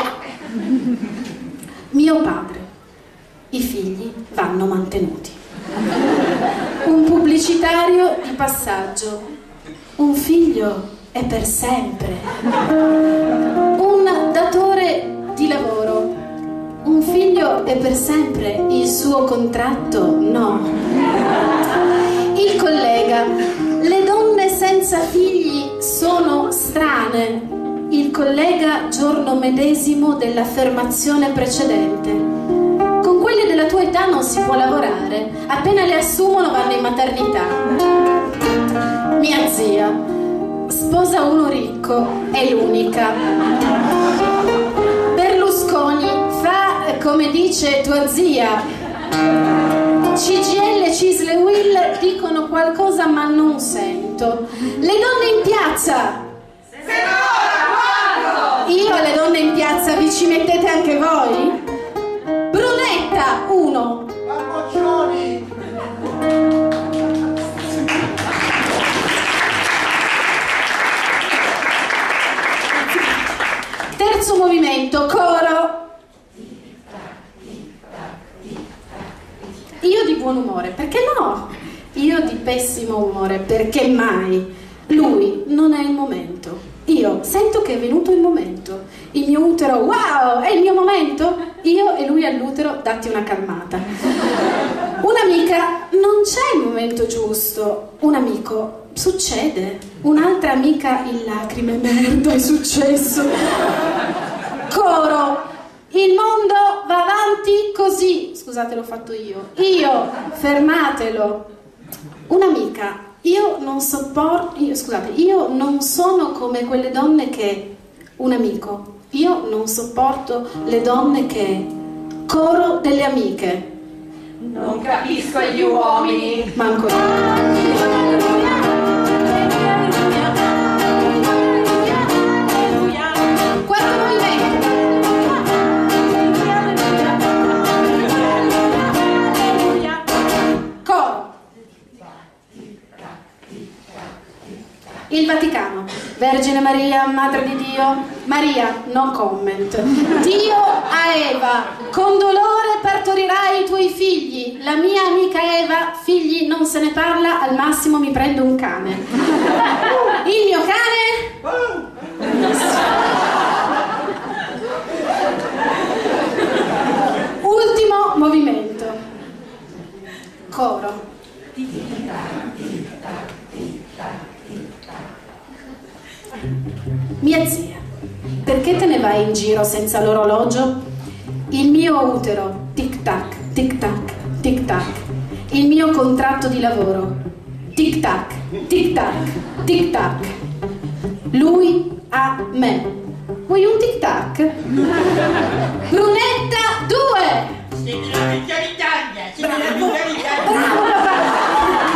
Mio padre. I figli vanno mantenuti. Un pubblicitario di passaggio. Un figlio è per sempre. Un datore di lavoro. Un figlio è per sempre. Il suo contratto no. Il collega. Le donne senza figli sono strane. Il collega giorno medesimo dell'affermazione precedente. Con quelle della tua età non si può lavorare, appena le assumono vanno in maternità. Mia zia, sposa uno ricco, è l'unica. Berlusconi fa come dice tua zia, CGIL e Cisle Will dicono qualcosa ma non sento. Le donne in piazza. Io alle donne in piazza vi ci mettete anche voi? Brunetta 1. Terzo movimento, coro. Io di buon umore, perché no? Io di pessimo umore, perché mai? Lui non è il momento. Io sento che è venuto il momento. Il mio utero, wow, è il mio momento. Io e lui all'utero, datti una calmata. Un'amica, non c'è il momento giusto. Un amico, succede. Un'altra amica in lacrime, merda, è successo. Coro. Il mondo va avanti così. Scusate, l'ho fatto io. Io, fermatelo. Un'amica. Io non sopporto, io non sono come quelle donne che... Un amico. Io non sopporto le donne che... Coro delle amiche. Non capisco gli uomini. Manco io. Quarto movimento. Coro. Il Vaticano. Vergine Maria, Madre di Dio. Maria, no comment. Dio a Eva, con dolore partorirai i tuoi figli. La mia amica Eva, figli non se ne parla, al massimo mi prendo un cane. Il mio cane? Ultimo movimento. Coro. Mia zia, perché te ne vai in giro senza l'orologio? Il mio utero, tic tac, tic tac, tic tac. Il mio contratto di lavoro, tic tac, tic tac, tic tac. Lui a me. Vuoi un tic tac? Brunetta 2. Siete la vecchia d'Italia, siete la vecchia d'Italia. Bravo papà.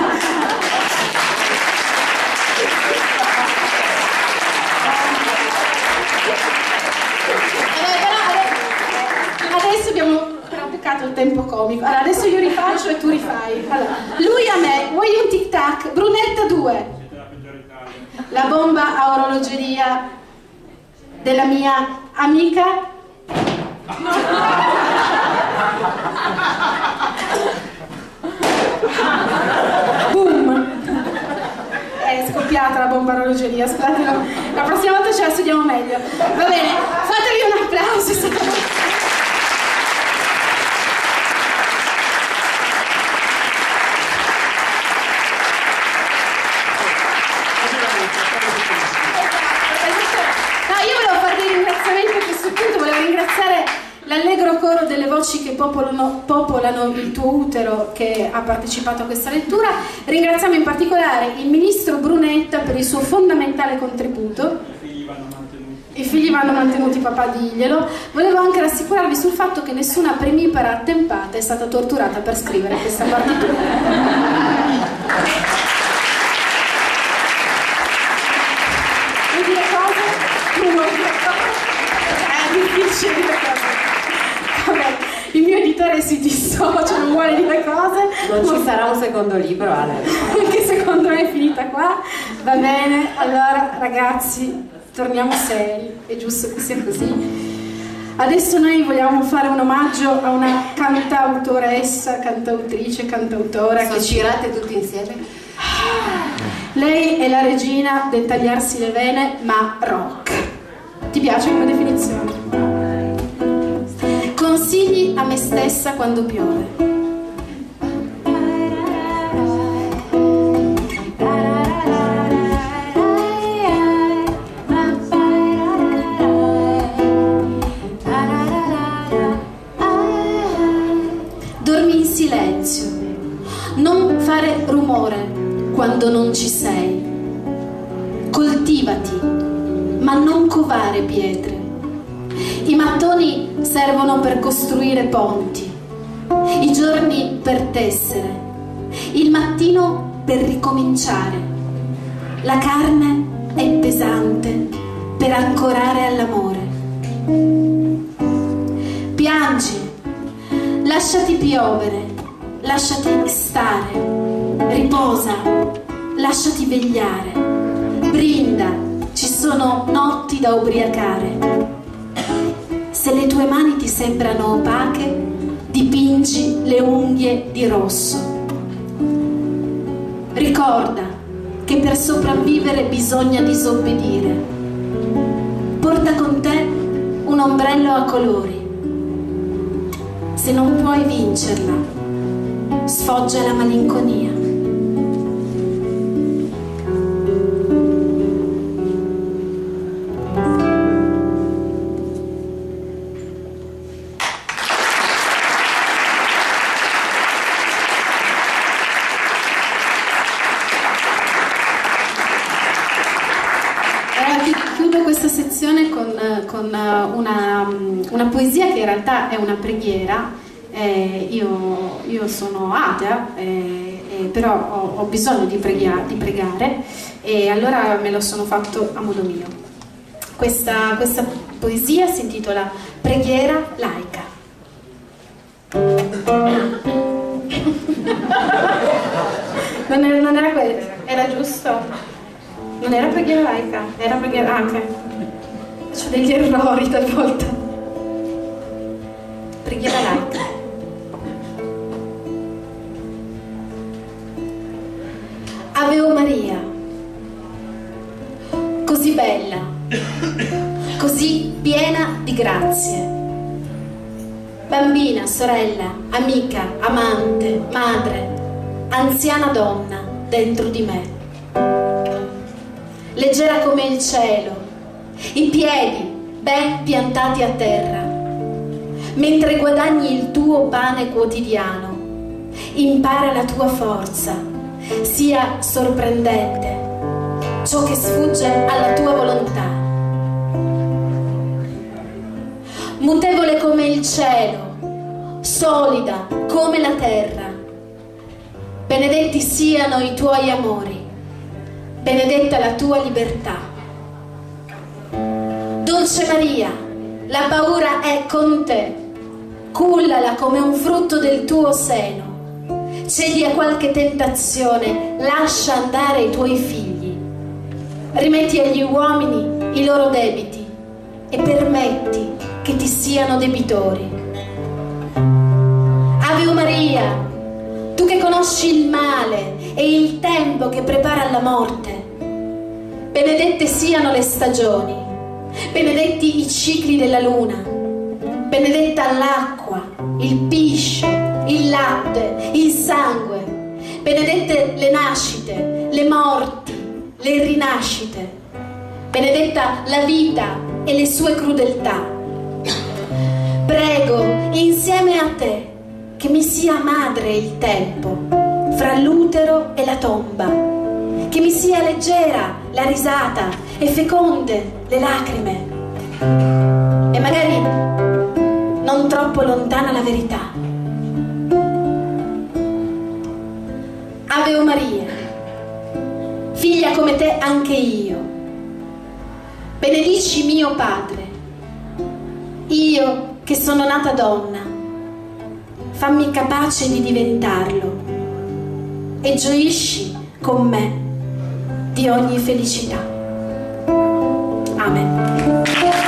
Adesso abbiamo peccato il tempo comico. Allora, adesso io rifaccio e tu rifai. Allora, lui a me, vuoi un tic tac? Brunetta 2. La bomba a orologeria della mia amica. Boom. È scoppiata la bomba a orologeria, scusate, la prossima volta ce la studiamo meglio. Va bene, fatevi un applauso. L'allegro coro delle voci che popolano il tuo utero, che ha partecipato a questa lettura. Ringraziamo in particolare il ministro Brunetta per il suo fondamentale contributo. I figli vanno mantenuti, papà diglielo. Volevo anche rassicurarvi sul fatto che nessuna primipara attempata è stata torturata per scrivere questa partitura. Vuoi dire cose? Non vuoi dire cose? È difficile dire cose. Vabbè, il mio editore si dissocia, non vuole dire cose. Non ci sarà un secondo libro, Ale. Anche secondo me è finita qua. Va bene, allora ragazzi, torniamo seri, è giusto che sia così. Adesso noi vogliamo fare un omaggio a una cantautoressa, cantautrice, cantautora. Che girate tutti insieme. Lei è la regina del tagliarsi le vene, ma rock. Ti piace come definizione? Consigli a me stessa quando piove. Dormi in silenzio, non fare rumore quando non ci sei. Coltivati, ma non covare pietre. I mattoni servono per costruire ponti, i giorni per tessere, il mattino per ricominciare. La carne è pesante per ancorare all'amore. Piangi, lasciati piovere, lasciati stare, riposa, lasciati vegliare, brinda, ci sono notti da ubriacare. Se le tue mani ti sembrano opache, dipingi le unghie di rosso. Ricorda che per sopravvivere bisogna disobbedire. Porta con te un ombrello a colori. Se non puoi vincerla, sfoggia la malinconia. Chiudo questa sezione con una poesia che in realtà è una preghiera. Io sono atea, però ho bisogno di pregare, e allora me lo sono fatto a modo mio. Questa poesia si intitola Preghiera laica. Non era quello, era giusto? Non era preghiera laica, era preghiera... Ah, ok. Faccio degli errori talvolta. Preghiera laica. Ave Maria, così bella, così piena di grazie. Bambina, sorella, amica, amante, madre, anziana donna dentro di me. Leggera come il cielo, i piedi ben piantati a terra, mentre guadagni il tuo pane quotidiano, impara la tua forza, sia sorprendente ciò che sfugge alla tua volontà. Mutevole come il cielo, solida come la terra, benedetti siano i tuoi amori, benedetta la tua libertà. Dolce Maria, la paura è con te, cullala come un frutto del tuo seno, cedi a qualche tentazione, lascia andare i tuoi figli, rimetti agli uomini i loro debiti e permetti che ti siano debitori. Ave Maria, tu che conosci il male e il tempo che prepara alla morte, benedette siano le stagioni, benedetti i cicli della luna, benedetta l'acqua, il piscio, il latte, il sangue, benedette le nascite, le morti, le rinascite, benedetta la vita e le sue crudeltà. Prego insieme a te che mi sia madre il tempo fra l'utero e la tomba, che mi sia leggera la risata e feconde le lacrime, e magari non troppo lontana la verità. Ave Maria, figlia come te anche io, benedici mio padre, io che sono nata donna, fammi capace di diventarlo e gioisci con me di ogni felicità. Amen.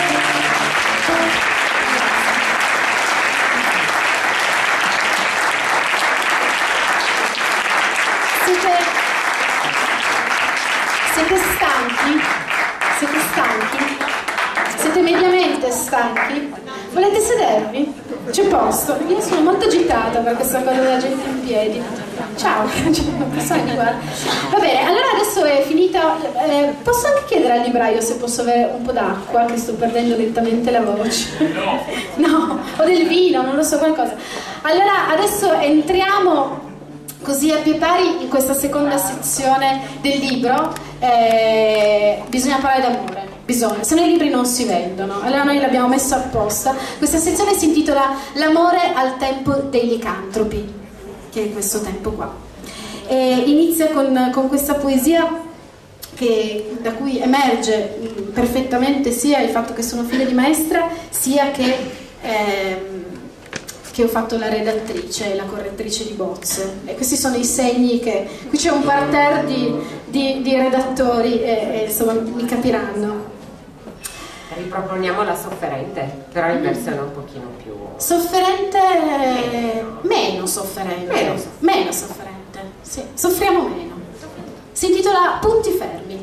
Siete stanchi? Siete stanchi? Siete mediamente stanchi? Volete sedervi? C'è posto? Io sono molto agitata per questa cosa della gente in piedi. Ciao, c'è una persona che guarda. Va bene, allora adesso è finita. Posso anche chiedere al libraio se posso avere un po' d'acqua, che sto perdendo lentamente la voce. No, o del vino, non lo so, qualcosa. Allora adesso entriamo così a pie pari in questa seconda sezione del libro. Bisogna parlare d'amore. bisogna, se no i libri non si vendono, allora noi l'abbiamo messo apposta. Questa sezione si intitola L'amore al tempo dei licantropi, che è questo tempo qua, e inizia con questa poesia da cui emerge perfettamente sia il fatto che sono figlia di maestra, sia che ho fatto la redattrice e la correttrice di bozze, e questi sono i segni che qui c'è un parterre di redattori e insomma mi capiranno. Riproponiamo la sofferente, però in versione un pochino più sofferente, meno sofferente, sì, soffriamo meno. Si intitola Punti fermi.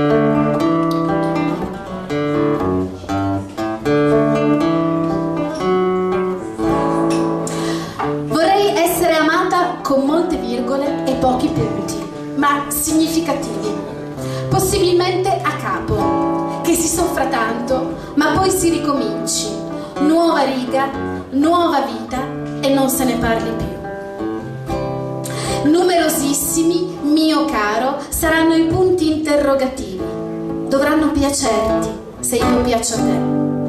Vorrei essere amata con molte virgole e pochi punti, ma significativi, possibilmente a capo, che si soffra tanto, ma poi si ricominci, nuova riga, nuova vita e non se ne parli più. Numerosissimi, mio caro, saranno i punti interrogativi, dovranno piacerti se io piaccio a te.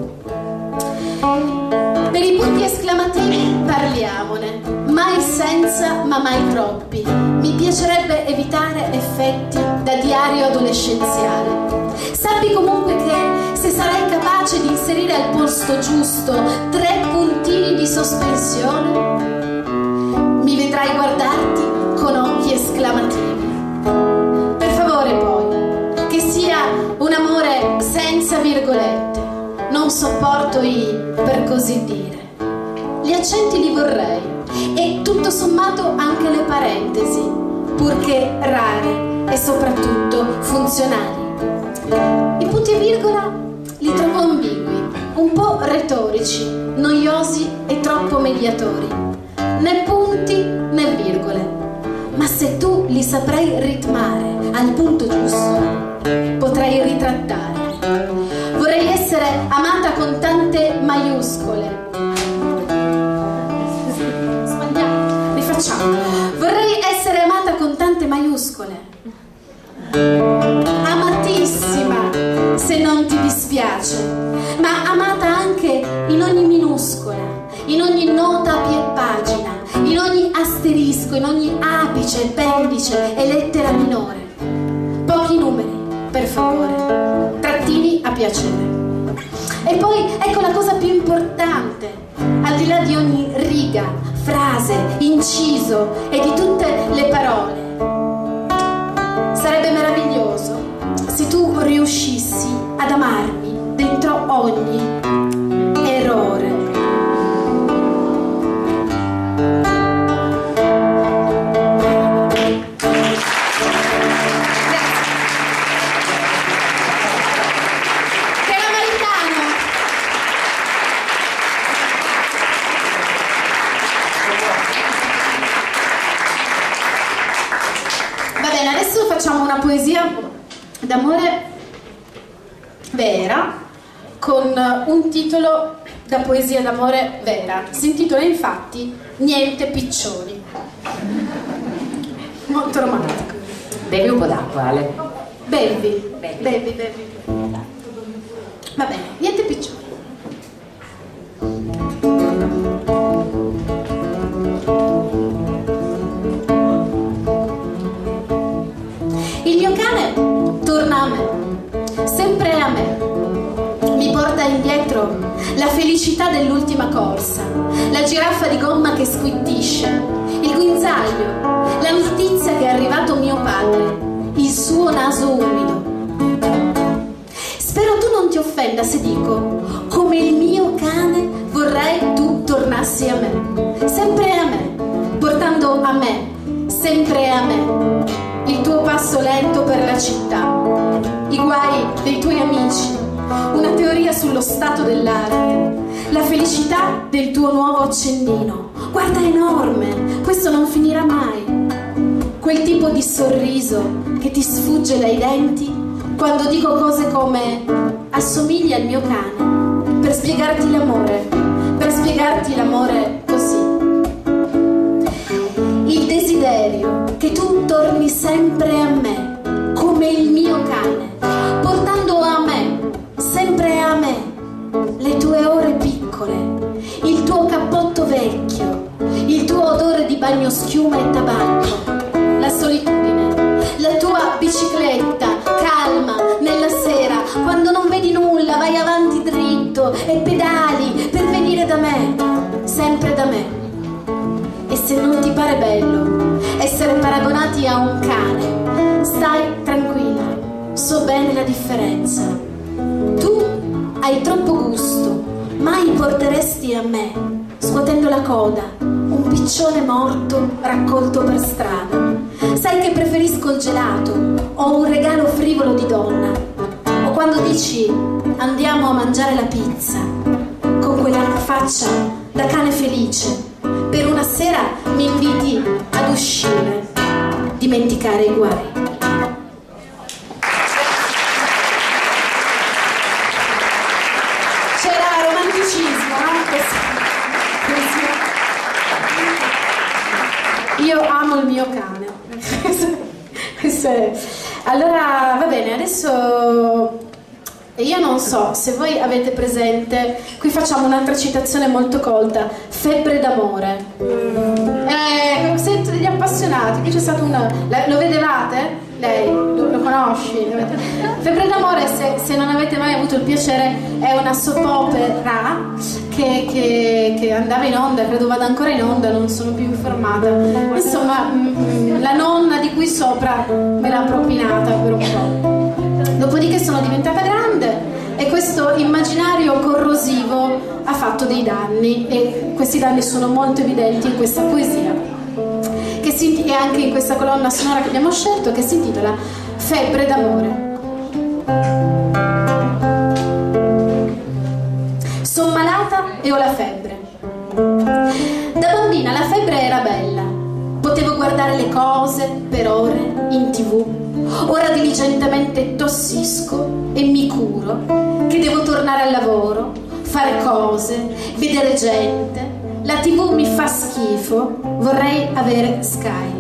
Per i punti esclamativi parliamone, mai senza ma mai troppi. Mi piacerebbe evitare effetti da diario adolescenziale. Sappi comunque che se sarai capace di inserire al posto giusto 3 puntini di sospensione, mi vedrai guardarti con occhi esclamativi. Per favore poi, che sia un amore senza virgolette. Non sopporto i per così dire. Gli accenti li vorrei e tutto sommato anche le parentesi, purché rare e soprattutto funzionali. I punti e virgola li trovo ambigui, un po' retorici, noiosi e troppo mediatori. Né punti né virgole. Ma se tu li saprai ritmare al punto giusto, potrai ritrattare. Vorrei essere amata con tante maiuscole. Sbagliamo, rifacciamo. Vorrei essere amata con tante maiuscole. Amatissima, se non ti dispiace, ma amata anche in ogni minuscola, in ogni nota a piè pagina, in ogni asterisco, in ogni apice, pendice e lettera minore. Pochi numeri, per favore, trattini a piacere. E poi ecco la cosa più importante, al di là di ogni riga, frase, inciso e di tutte le parole. Sarebbe meraviglioso se tu riuscissi ad amarmi dentro ogni errore. Facciamo una poesia d'amore vera con un titolo da poesia d'amore vera. Si intitola infatti Niente piccioni. Molto romantico. Bevi un po' d'acqua, Ale. Bevi. Va bene, niente piccioni. Il mio cane torna a me, sempre a me, mi porta indietro la felicità dell'ultima corsa, la giraffa di gomma che squittisce, il guinzaglio, la notizia che è arrivato mio padre, il suo naso umido. Spero tu non ti offenda se dico, come il mio cane vorrei tu tornassi a me, sempre a me, portando a me, sempre a me, il tuo passo lento per la città, i guai dei tuoi amici, una teoria sullo stato dell'arte, la felicità del tuo nuovo accendino. Guarda, enorme, questo non finirà mai. Quel tipo di sorriso che ti sfugge dai denti quando dico cose come assomiglia al mio cane, per spiegarti l'amore così. Il desiderio che tu torni sempre a me, come il mio cane, portando a me bicicletta, calma, nella sera, quando non vedi nulla, vai avanti dritto e pedali per venire da me, sempre da me. E se non ti pare bello essere paragonati a un cane, stai tranquilla, so bene la differenza. Tu hai troppo gusto, mai porteresti a me, scuotendo la coda, un piccione morto raccolto per strada. Sai che preferisco il gelato o un regalo frivolo di donna, o quando dici andiamo a mangiare la pizza con quella faccia da cane felice. Per una sera mi inviti ad uscire, dimenticare i guai. C'era romanticismo, no? Io amo il mio cane. Questo è. Allora, va bene, adesso io non so se voi avete presente, qui facciamo un'altra citazione molto colta, Febbre d'amore. Sento degli appassionati, qui c'è stato lo vedevate? Lei, lo conosci? Febbre d'amore, se non avete mai avuto il piacere, è una soap opera che andava in onda, credo vada ancora in onda, non sono più informata. Insomma, la nonna di qui sopra me l'ha propinata per un po'. Dopodiché sono diventata grande e questo immaginario corrosivo ha fatto dei danni, e questi danni sono molto evidenti in questa poesia e anche in questa colonna sonora che abbiamo scelto, che si intitola Febbre d'amore. Sono malata e ho la febbre. Da bambina la febbre era bella, potevo guardare le cose per ore in TV. Ora diligentemente tossisco e mi curo che devo tornare al lavoro, fare cose, vedere gente. La TV mi fa schifo, vorrei avere Sky.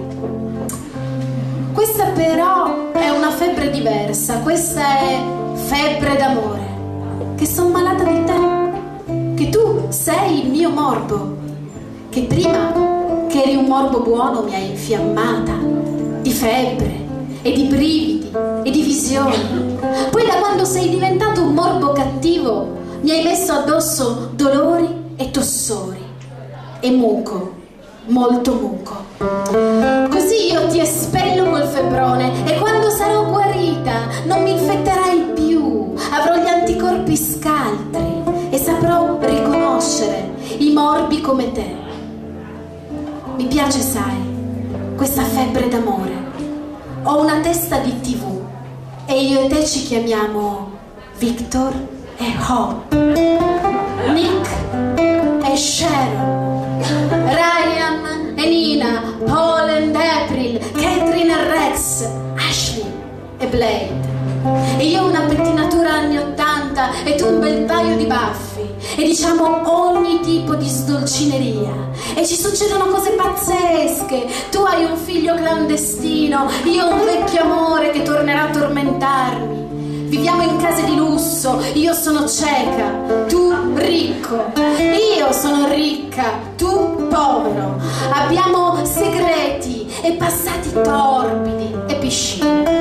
Questa però è una febbre diversa, questa è febbre d'amore, che son malata di te, che tu sei il mio morbo, che prima che eri un morbo buono mi hai infiammata di febbre e di brividi e di visioni. Poi da quando sei diventato un morbo cattivo mi hai messo addosso dolori e tossori e muco, molto muco. Così io ti espello col febbrone e quando sarò guarita non mi infetterai più, avrò gli anticorpi scaltri e saprò riconoscere i morbi come te. Mi piace, sai, questa febbre d'amore. Ho una testa di TV e io e te ci chiamiamo Victor e Hope, Nick e Sharon, Ryan e Nina, Paul e April, Catherine e Rex, Ashley e Blade. E io ho una pettinatura anni 80 e tu un bel paio di baffi, e diciamo ogni tipo di sdolcineria, e ci succedono cose pazzesche. Tu hai un figlio clandestino, io un vecchio amore che tornerà a tormentarmi. Viviamo in case di lusso, io sono cieca, tu ricco. Io sono ricca, tu povero. Abbiamo segreti e passati torbidi e piscine.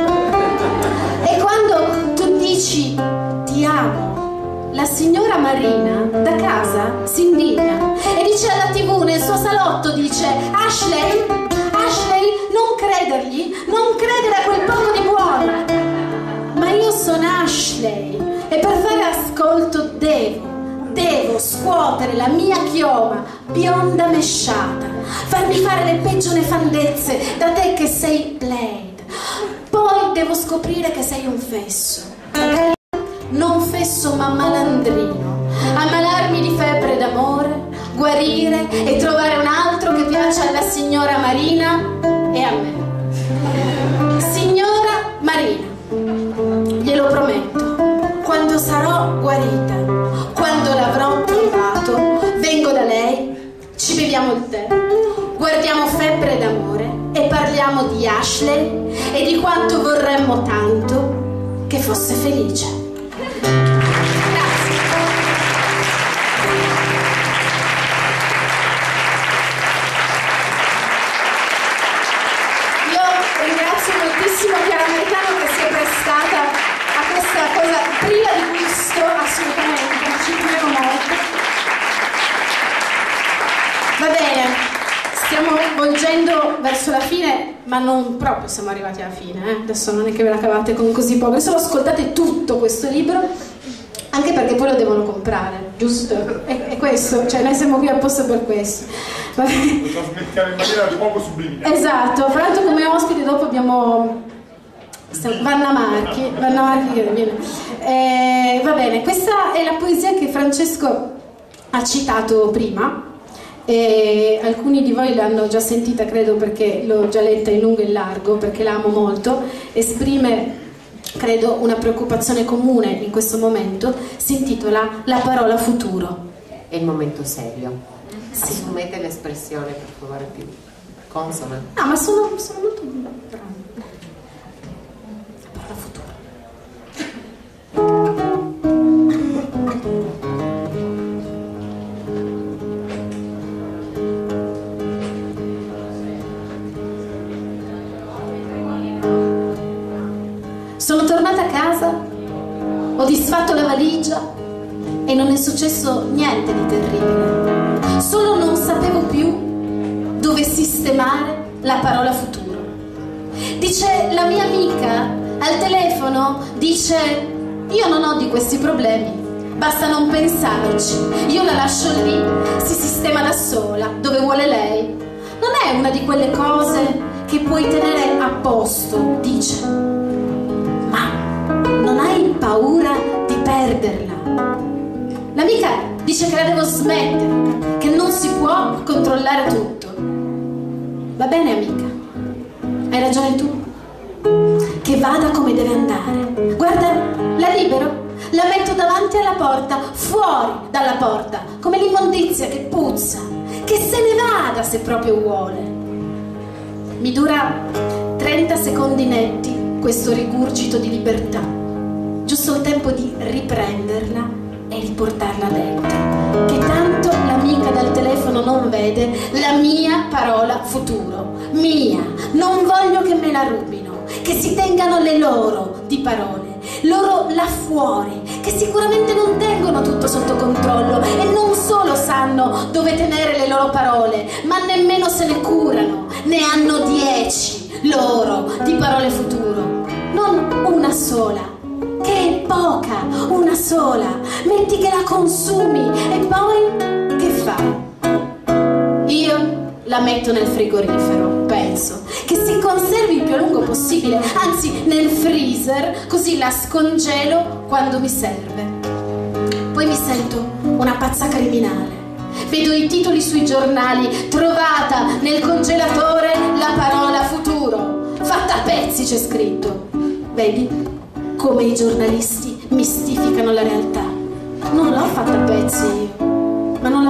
E quando tu dici ti amo, la signora Marina da casa si indigna e dice alla TV nel suo salotto, dice: Ashley, non credergli, non credere a quel poco di buono. Ma io sono Ashley e per fare ascolto devo scuotere la mia chioma bionda mesciata, farmi fare le peggio nefandezze da te che sei Blade. Poi devo scoprire che sei un fesso, okay? Non fesso ma malandrino, ammalarmi di febbre d'amore, guarire e trovare un altro che piaccia alla signora Marina e a me. Signora Marina, glielo prometto, quando sarò guarita, quando l'avrò trovato, vengo da lei, ci beviamo il tè, guardiamo Febbre d'amore e parliamo di Ashley e di quanto vorremmo tanto che fosse felice. Grazie. Io ringrazio moltissimo Chiara Mercatini verso la fine, ma non proprio siamo arrivati alla fine, adesso non è che ve la cavate con così poco, adesso lo ascoltate tutto questo libro, anche perché poi lo devono comprare, giusto? È questo, cioè noi siamo qui apposta per questo. Lo trasmettiamo in maniera poco subliminale. Esatto, fra l'altro come ospite dopo abbiamo Vanna Marchi che viene. Va bene, questa è la poesia che Francesco ha citato prima. E alcuni di voi l'hanno già sentita, credo, perché l'ho già letta in lungo e in largo, perché la amo molto. Esprime, credo, una preoccupazione comune in questo momento. Si intitola La parola futuro. È il momento serio. Sì. Assumete l'espressione, per favore, più consona. No, ma sono molto brava. La parola futuro. Sono tornata a casa, ho disfatto la valigia e non è successo niente di terribile. Solo non sapevo più dove sistemare la parola futuro. Dice la mia amica al telefono, dice: io non ho di questi problemi, basta non pensarci, io la lascio lì, si sistema da sola, dove vuole lei. Non è una di quelle cose che puoi tenere a posto, dice. Non hai paura di perderla? L'amica dice che la devo smettere, che non si può controllare tutto. Va bene, amica, hai ragione tu, che vada come deve andare. Guarda, la libero, la metto davanti alla porta, fuori dalla porta, come l'immondizia che puzza, che se ne vada se proprio vuole. Mi dura 30 secondi netti questo rigurgito di libertà, giusto il tempo di riprenderla e riportarla dentro, che tanto l'amica dal telefono non vede la mia parola futuro, mia, non voglio che me la rubino, che si tengano le loro di parole, loro là fuori, che sicuramente non tengono tutto sotto controllo e non solo sanno dove tenere le loro parole, ma nemmeno se ne curano, ne hanno 10 loro di parole futuro, non una sola, che è poca, una sola, metti che la consumi e poi che fai? Io la metto nel frigorifero, penso, che si conservi il più a lungo possibile, anzi nel freezer, così la scongelo quando mi serve. Poi mi sento una pazza criminale. Vedo i titoli sui giornali, trovata nel congelatore la parola futuro, fatta a pezzi c'è scritto. Vedi come i giornalisti mistificano la realtà. Non l'ho fatta a pezzi io, ma non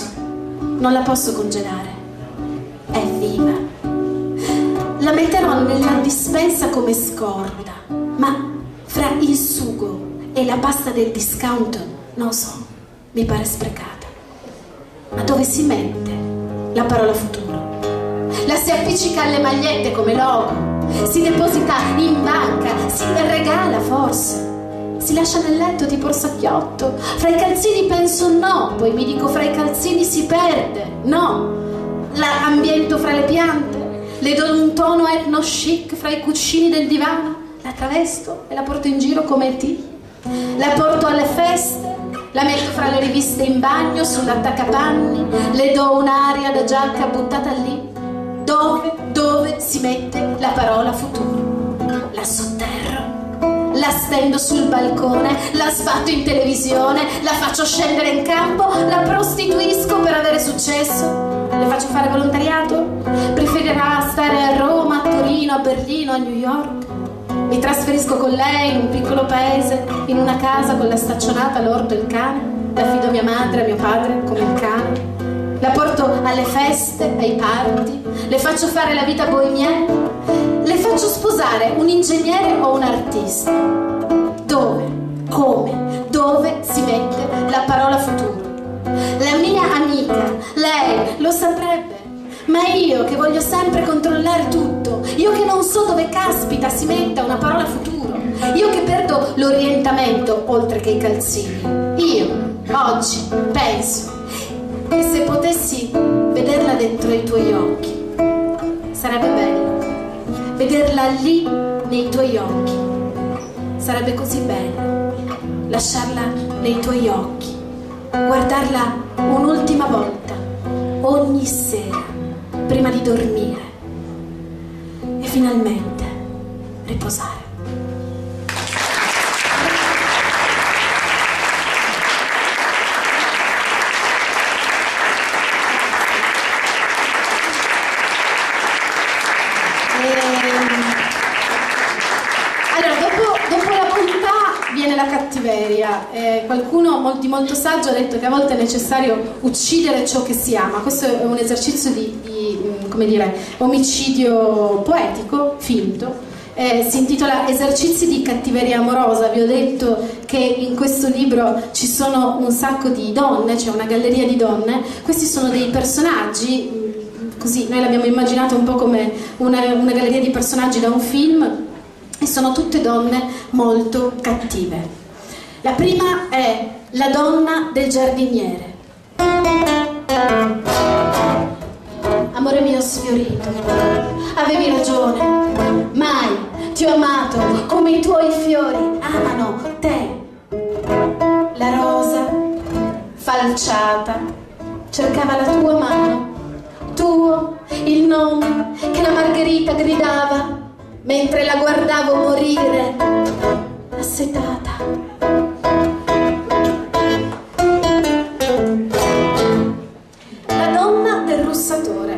la posso congelare. È viva. La metterò nella dispensa come scorta, ma fra il sugo e la pasta del discount, non so, mi pare sprecata. Ma dove si mette la parola futuro? La si appiccica alle magliette come logo, si deposita in banca, si regala forse, si lascia nel letto tipo orsacchiotto. Fra i calzini penso no, poi mi dico fra i calzini si perde, no. La ambiento fra le piante, le do un tono etno chic fra i cuscini del divano, la travesto e la porto in giro come ti. La porto alle feste, la metto fra le riviste in bagno, sull'attaccapanni, le do un'aria da giacca buttata lì. Dove si mette la parola futuro? La sotterro, la stendo sul balcone, la sbatto in televisione, la faccio scendere in campo, la prostituisco per avere successo, le faccio fare volontariato, preferirà stare a Roma, a Torino, a Berlino, a New York. Mi trasferisco con lei in un piccolo paese, in una casa con la staccionata, l'orto e il cane, la affido a mia madre, a mio padre come il cane. La porto alle feste, ai party, le faccio fare la vita bohemienne, le faccio sposare un ingegnere o un artista. Dove, come, dove si mette la parola futuro? La mia amica, lei lo saprebbe, ma io che voglio sempre controllare tutto, io che non so dove caspita si metta una parola futuro, io che perdo l'orientamento oltre che i calzini, io oggi penso che se potessi vederla dentro i tuoi occhi, sarebbe bello vederla lì nei tuoi occhi. Sarebbe così bello lasciarla nei tuoi occhi, guardarla un'ultima volta ogni sera prima di dormire e finalmente riposare. Dopo la bontà viene la cattiveria. Qualcuno molto saggio ha detto che a volte è necessario uccidere ciò che si ama. Questo è un esercizio di come dire, omicidio poetico, finto. Si intitola Esercizi di cattiveria amorosa. Vi ho detto che in questo libro ci sono un sacco di donne, c'è una galleria di donne. Questi sono dei personaggi, così noi l'abbiamo immaginato un po' come una galleria di personaggi da un film, e sono tutte donne molto cattive. La prima è la donna del giardiniere. Amore mio sfiorito, avevi ragione, mai ti ho amato come i tuoi fiori amano te. La rosa, falciata, cercava la tua mano, tuo il nome che la margherita gridava mentre la guardavo morire assetata. La donna del russatore.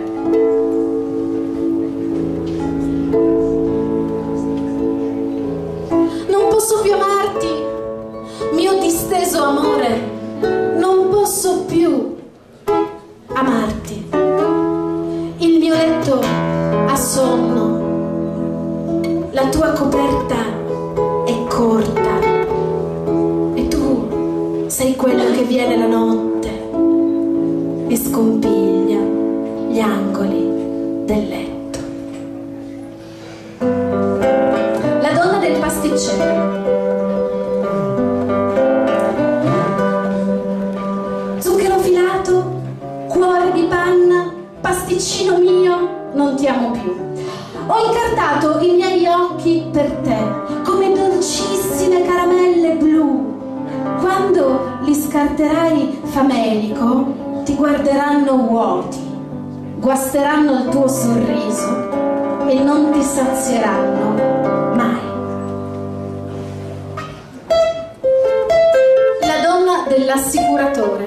Non posso più amarti, mio disteso amore, non posso più amarti. Il mio letto ha sonno, la tua coperta è corta e tu sei quello che viene la notte e scompiglia gli angoli del letto. La donna del pasticcere. Zucchero filato, cuore di panna, pasticcino mio, non ti amo più. Ho incartato i miei occhi per te come dolcissime caramelle blu. Quando li scarterai famelico, ti guarderanno vuoti, guasteranno il tuo sorriso e non ti sazieranno mai. La donna dell'assicuratore.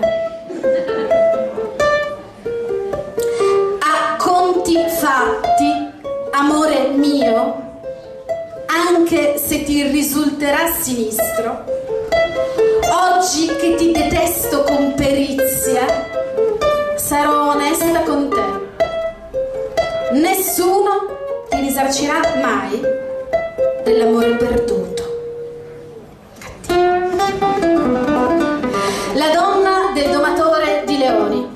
A conti fatti, amore mio, anche se ti risulterà sinistro, oggi che ti detesto con perizia, sarò onesta con te. Nessuno ti risarcirà mai dell'amore perduto. La donna del domatore di leoni.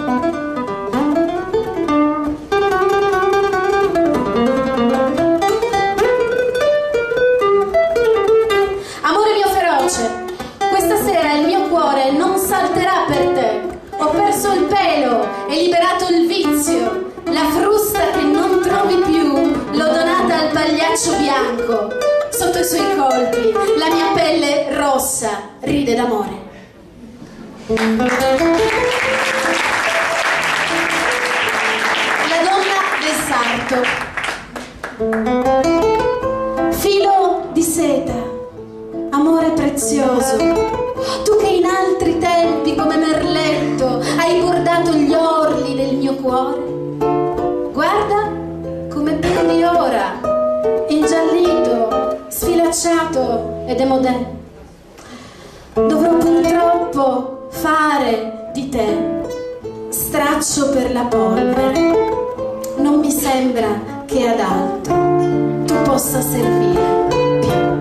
Amore mio feroce, questa sera il mio cuore non salterà per te. Ho perso il pelo e liberato il vizio. La frusta che non trovi più l'ho donata al pagliaccio bianco. Sotto i suoi colpi la mia pelle rossa ride d'amore. La donna del sarto. Filo di seta, amore prezioso, tu che in altri tempi come merletto hai bordato gli orli del mio cuore, guarda come pendi ora, ingiallito, sfilacciato e démodé. Dovrò purtroppo fare di te straccio per la polvere. Non mi sembra che ad altro tu possa servire più.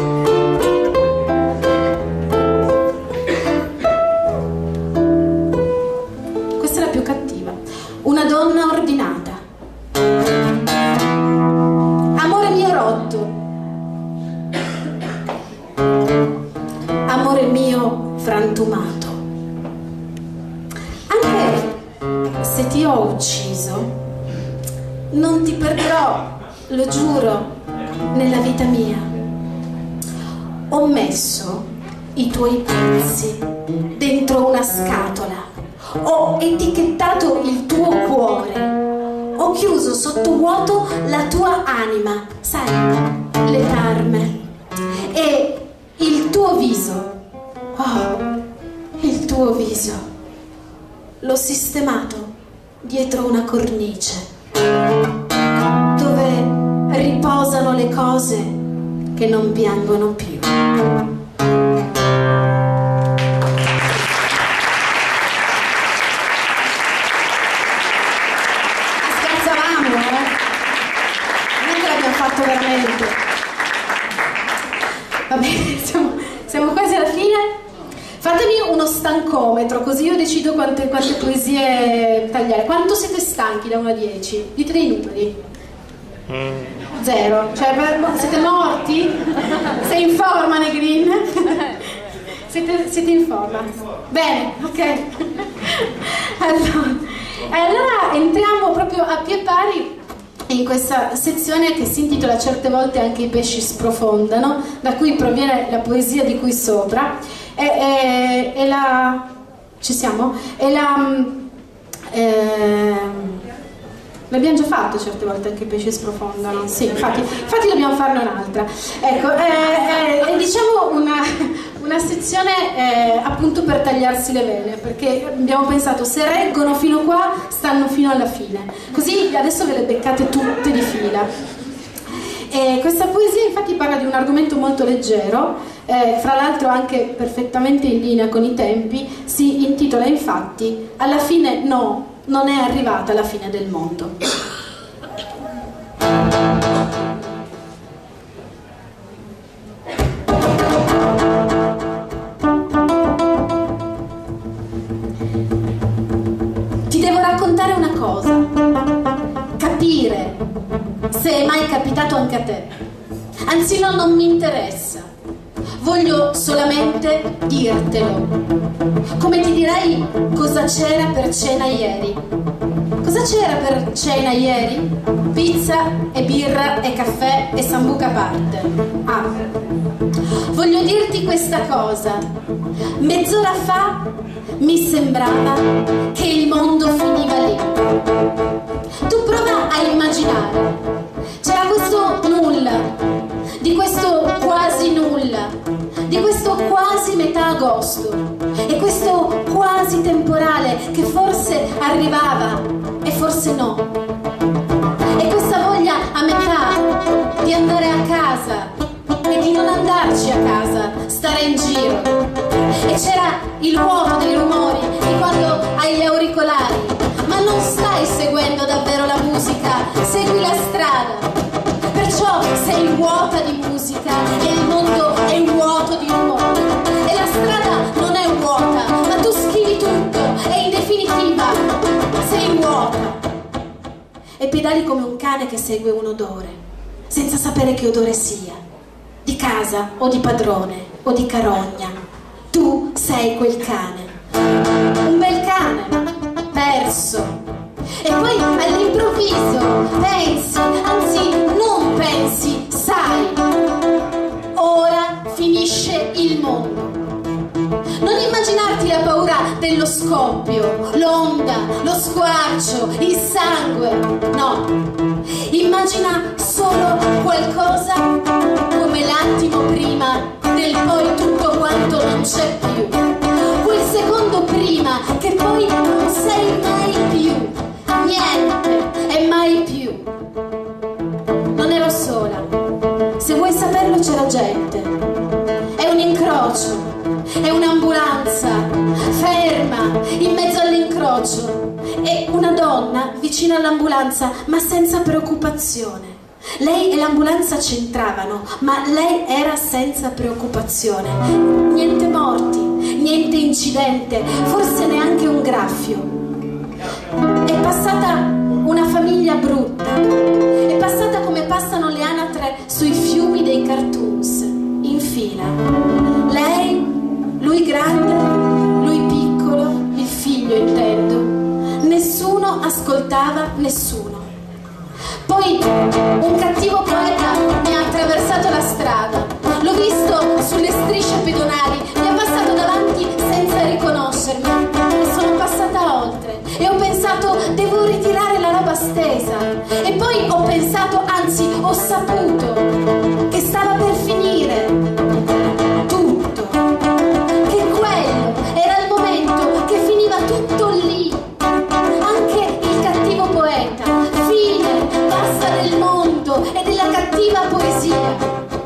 Questa è la più cattiva. Una donna ordinata. Amore mio rotto, amore mio frantumato, anche se ti ho ucciso non ti perderò, lo giuro, nella vita mia. Ho messo i tuoi pezzi dentro una scatola, ho etichettato il tuo cuore, ho chiuso sotto vuoto la tua anima, sai, le tarme, e il tuo viso, oh, il tuo viso, l'ho sistemato dietro una cornice dove riposano le cose che non piangono più. Scherzavamo, non è che l'abbiamo fatto veramente. Va bene, siamo quasi alla fine. Fatemi uno stancometro, così io decido quante poesie tagliare. Quanto siete stanchi da 1 a 10? Dite dei numeri. 0. Cioè, siete morti? Sei in forma, Negrin? Siete in forma? Bene, ok. Allora entriamo proprio a pie pari in questa sezione che si intitola Certe volte anche i pesci sprofondano, da cui proviene la poesia di qui sopra. E la... ci siamo? E la... l'abbiamo già fatto certe volte anche i pesci sprofondano, sì, infatti dobbiamo farne un'altra. Ecco, diciamo una sezione appunto per tagliarsi le vene, perché abbiamo pensato se reggono fino qua stanno fino alla fine, così adesso ve le beccate tutte di fila. E questa poesia infatti parla di un argomento molto leggero, fra l'altro anche perfettamente in linea con i tempi. Si intitola infatti Alla fine no, non è arrivata la fine del mondo. Ti devo raccontare una cosa, capire se è mai capitato anche a te. Anzi no, non mi interessa, voglio solamente dirtelo. Come ti direi cosa c'era per cena ieri. Cosa c'era per cena ieri? Pizza e birra e caffè e sambuca a parte. Ah, voglio dirti questa cosa. Mezz'ora fa mi sembrava che il mondo finiva lì. Tu prova a immaginare. C'era questo nulla, di questo quasi nulla, di questo quasi metà agosto e questo quasi temporale che forse arrivava e forse no, e questa voglia a metà di andare a casa e di non andarci a casa, stare in giro, e c'era il vuoto dei rumori di quando hai gli auricolari ma non stai seguendo davvero la musica, segui la strada, perciò sei vuota di musica e il mondo è vuoto di rumore e la strada non è vuota ma tu schivi tutto e in definitiva sei vuota e pedali come un cane che segue un odore senza sapere che odore sia, di casa o di padrone o di carogna. Tu sei quel cane, un bel cane perso, e poi all'improvviso pensi, anzi non pensi, sai, ora finisce il mondo. Non immaginarti la paura dello scoppio, l'onda, lo squarcio, il sangue, no. Immagina solo qualcosa come l'attimo prima del poi tutto quanto non c'è più, quel secondo prima che poi non sei mai più, niente e mai più. Non ero sola, se vuoi saperlo c'era gente, è un incrocio, è un'ambulanza ferma in mezzo all'incrocio e una donna vicino all'ambulanza ma senza preoccupazione. Lei e l'ambulanza c'entravano, ma lei era senza preoccupazione. Niente morti, niente incidente, forse neanche un graffio. È passata una famiglia brutta, è passata come passano le anatre sui fiumi dei cartoons, in fila. Lei, lui grande, lui piccolo, il figlio intendo. Nessuno ascoltava nessuno. Un cattivo poeta mi ha attraversato la strada, l'ho visto sulle strisce pedonali, mi è passato davanti senza riconoscermi e sono passata oltre e ho pensato devo ritirare la roba stesa e poi ho pensato, anzi ho saputo che stava per finire tutto, che quello era il momento che finiva tutto lì, anche il cattivo poeta, fine, basta del mondo e della cattiva poesia.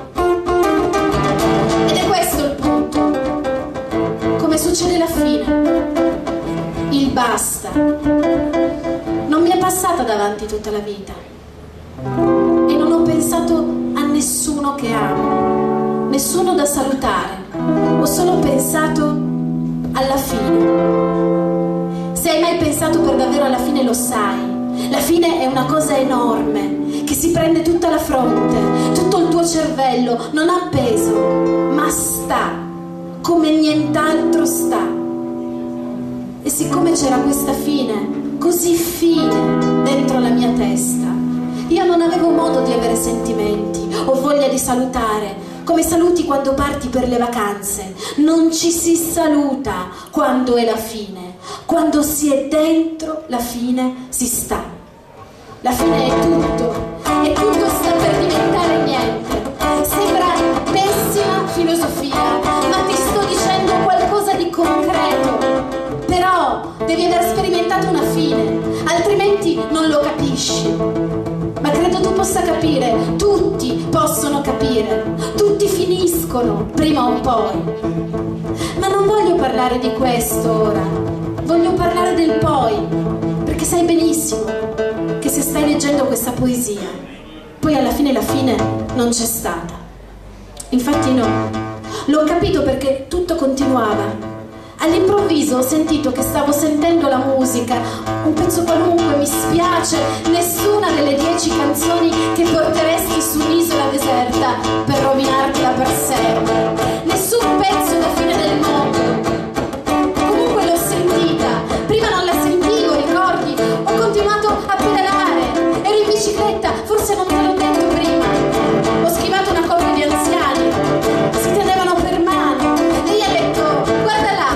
Ed è questo il punto, come succede alla fine, il basta. Non mi è passata davanti tutta la vita e non ho pensato a nessuno che amo, nessuno da salutare, ho solo pensato alla fine. Se hai mai pensato per davvero alla fine lo sai, la fine è una cosa enorme che si prende tutta la fronte, tutto il tuo cervello, non ha peso, ma sta, come nient'altro sta. E siccome c'era questa fine, così fine dentro la mia testa, io non avevo modo di avere sentimenti o voglia di salutare, come saluti quando parti per le vacanze. Non ci si saluta quando è la fine, quando si è dentro la fine si sta. La fine è tutto e tutto sta per diventare niente. Sembra pessima filosofia, ma ti sto dicendo qualcosa di concreto. Però devi aver sperimentato una fine, altrimenti non lo capisci. Ma credo tu possa capire, tutti possono capire, tutti finiscono prima o poi. Ma non voglio parlare di questo ora, voglio parlare del poi, perché sai benissimo che se stai leggendo questa poesia, poi alla fine la fine non c'è stata. Infatti no, l'ho capito perché tutto continuava. All'improvviso ho sentito che stavo sentendo la musica, un pezzo qualunque, mi spiace, nessuna delle 10 canzoni che porteresti su un'isola deserta per rovinartela per sempre, nessun pezzo da fine del mondo. Comunque l'ho sentita, prima non la sentivo, ricordi? Ho continuato a pedalare, ero in bicicletta, forse non te l'ho detto prima, ho schivato una coppia di anziani, si tenevano per mano, lei ha detto guarda là,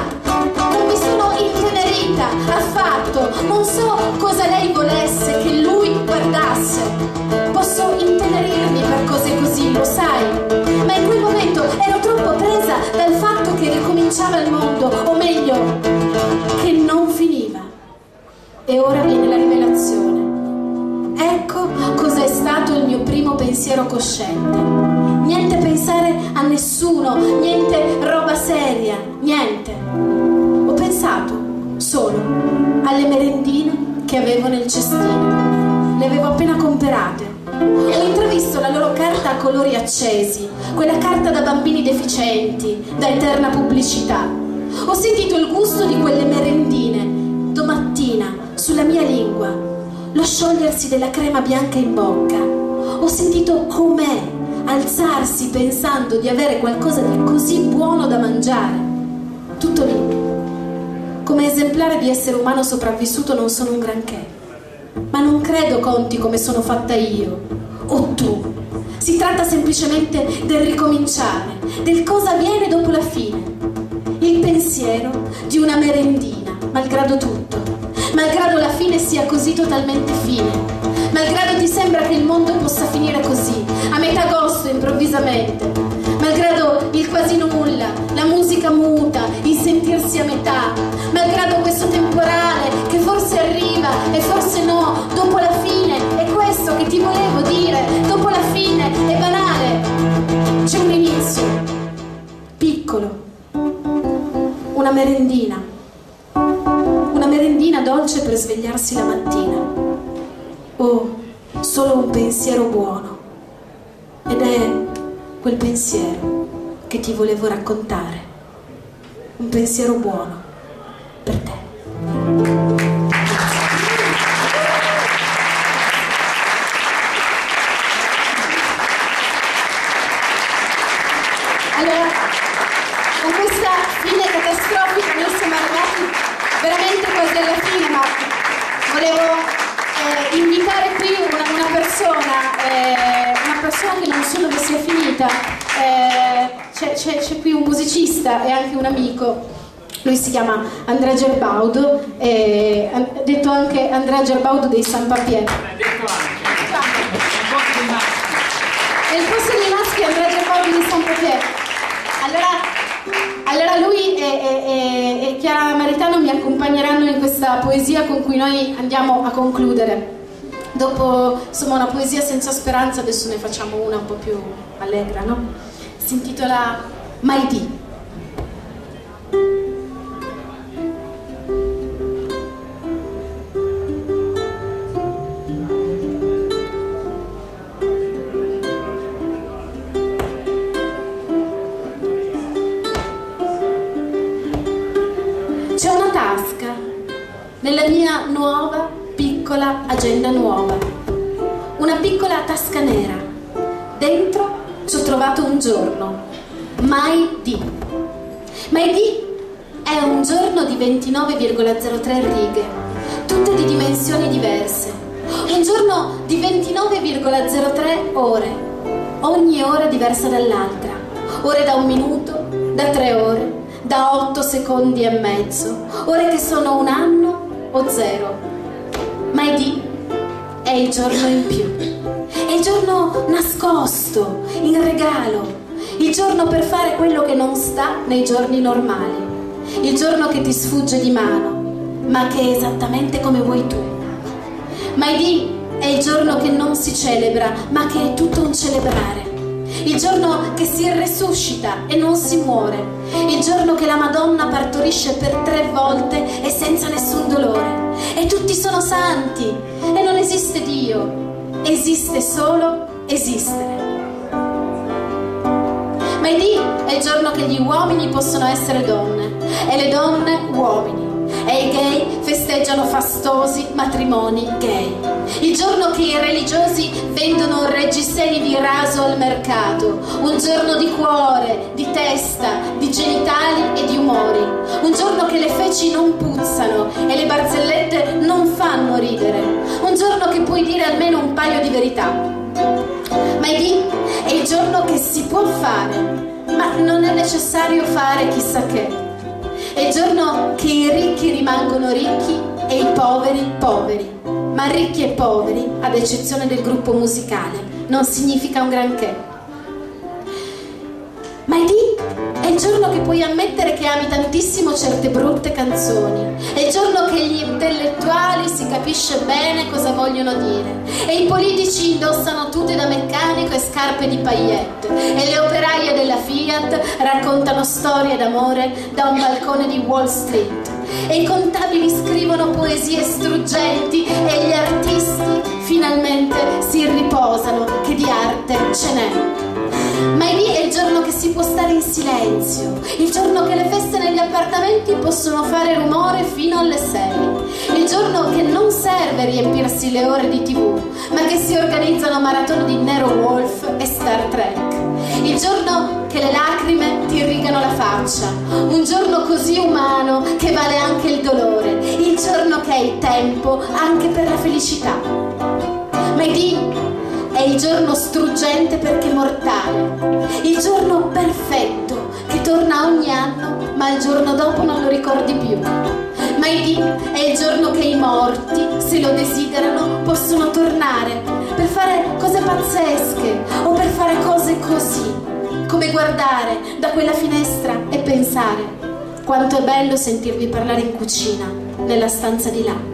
affatto, non so cosa lei volesse che lui guardasse, posso intenerirmi per cose così, lo sai, ma in quel momento ero troppo presa dal fatto che ricominciava il mondo, o meglio, che non finiva. E ora viene la rivelazione. Ecco cos'è stato il mio primo pensiero cosciente. Niente pensare a nessuno, niente roba seria, niente. Ho pensato solo alle merendine che avevo nel cestino. Le avevo appena comperate. Ho intravisto la loro carta a colori accesi, quella carta da bambini deficienti, da eterna pubblicità. Ho sentito il gusto di quelle merendine domattina sulla mia lingua, lo sciogliersi della crema bianca in bocca. Ho sentito com'è alzarsi pensando di avere qualcosa di così buono da mangiare. Tutto lì. Come esemplare di essere umano sopravvissuto non sono un granché, ma non credo conti come sono fatta io o tu. Si tratta semplicemente del ricominciare, del cosa viene dopo la fine. Il pensiero di una merendina, malgrado tutto, malgrado la fine sia così totalmente fine, malgrado ti sembra che il mondo possa finire così, a metà agosto improvvisamente, malgrado il quasi nulla, la musica muta, il sentirsi a metà, malgrado questo temporale che forse arriva e forse no, dopo la fine, è questo che ti volevo dire, dopo la fine è banale, c'è un inizio, piccolo, una merendina dolce per svegliarsi la mattina, o solo un pensiero buono, ed è quel pensiero che ti volevo raccontare, un pensiero buono per te. Allora, con questa fine catastrofica noi siamo arrivati veramente quasi alla fine, ma volevo invitare qui una persona che non so dove sia finita. C'è qui un musicista e anche un amico. Lui si chiama Andrea Gerbaudo, detto anche Andrea Gerbaudo dei San Papier. È il posto dei maschi, Andrea Gerbaudo dei San Papier. Allora lui e Chiara Maritano mi accompagneranno in questa poesia con cui noi andiamo a concludere. Dopo, insomma, una poesia senza speranza, adesso ne facciamo una un po' più allegra, no? Si intitola Mai di. C'è una tasca nella mia nuova piccola agenda nuova, una piccola tasca nera. Dentro ci ho trovato un giorno, mai di. Mai di è un giorno di 29,03 righe, tutte di dimensioni diverse. Un giorno di 29,03 ore, ogni ora diversa dall'altra. Ore da 1 minuto, da 3 ore, da 8 secondi e mezzo, ore che sono 1 anno o 0. Mai di è il giorno in più, è il giorno nascosto, in regalo, il giorno per fare quello che non sta nei giorni normali, il giorno che ti sfugge di mano, ma che è esattamente come vuoi tu. Mai di è il giorno che non si celebra, ma che è tutto un celebrare. Il giorno che si resuscita e non si muore, il giorno che la Madonna partorisce per 3 volte e senza nessun dolore, e tutti sono santi e non esiste Dio, esiste solo esistere. Mai di è il giorno che gli uomini possono essere donne e le donne uomini, e i gay festeggiano fastosi matrimoni gay. Il giorno che i religiosi vendono reggiseni di raso al mercato. Un giorno di cuore, di testa, di genitali e di umori. Un giorno che le feci non puzzano e le barzellette non fanno ridere. Un giorno che puoi dire almeno un paio di verità. Mai di è il giorno che si può fare, ma non è necessario fare chissà che. È il giorno che i ricchi rimangono ricchi e i poveri poveri. Ma ricchi e poveri, ad eccezione del gruppo musicale, non significa un granché. Mai di è il giorno che puoi ammettere che ami tantissimo certe brutte canzoni. È il giorno che gli intellettuali si capisce bene cosa vogliono dire. E i politici indossano tute da meccanico e scarpe di paillette. E le operaie della Fiat raccontano storie d'amore da un balcone di Wall Street. E i contabili scrivono poesie struggenti e gli artisti finalmente si riposano, che di arte ce n'è. Mai di è il giorno che si può stare in silenzio, il giorno che le feste negli appartamenti possono fare rumore fino alle 6, il giorno che non serve riempirsi le ore di TV, ma che si organizzano maratone di Nero Wolf e Star Trek, il giorno che le lacrime ti irrigano la faccia, un giorno così umano che vale anche il dolore, il giorno che hai tempo anche per la felicità. Mai di è il giorno struggente perché mortale, il giorno perfetto che torna ogni anno ma il giorno dopo non lo ricordi più. Mai di è il giorno che i morti, se lo desiderano, possono tornare per fare cose pazzesche o per fare cose così, come guardare da quella finestra e pensare quanto è bello sentirvi parlare in cucina, nella stanza di là.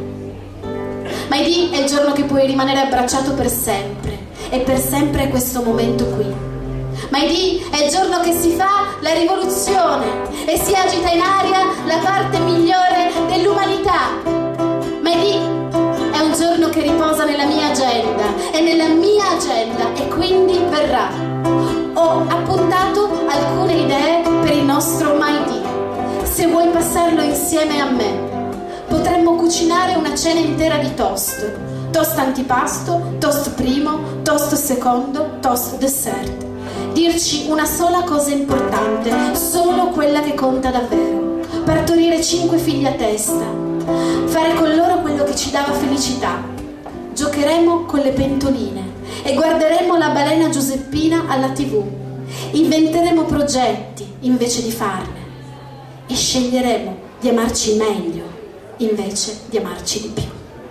Mai di è il giorno che puoi rimanere abbracciato per sempre, e per sempre è questo momento qui. Mai di è il giorno che si fa la rivoluzione e si agita in aria la parte migliore dell'umanità. Mai di è un giorno che riposa nella mia agenda e nella mia agenda e quindi verrà. Ho appuntato alcune idee per il nostro Mai di. Se vuoi passarlo insieme a me, potremmo cucinare una cena intera di toast. Toast antipasto, toast primo, toast secondo, toast dessert. Dirci una sola cosa importante, solo quella che conta davvero. Partorire 5 figli a testa. Fare con loro quello che ci dava felicità. giocheremo con le pentoline e guarderemo la balena Giuseppina alla TV. Inventeremo progetti invece di farne e sceglieremo di amarci meglio invece di amarci di più.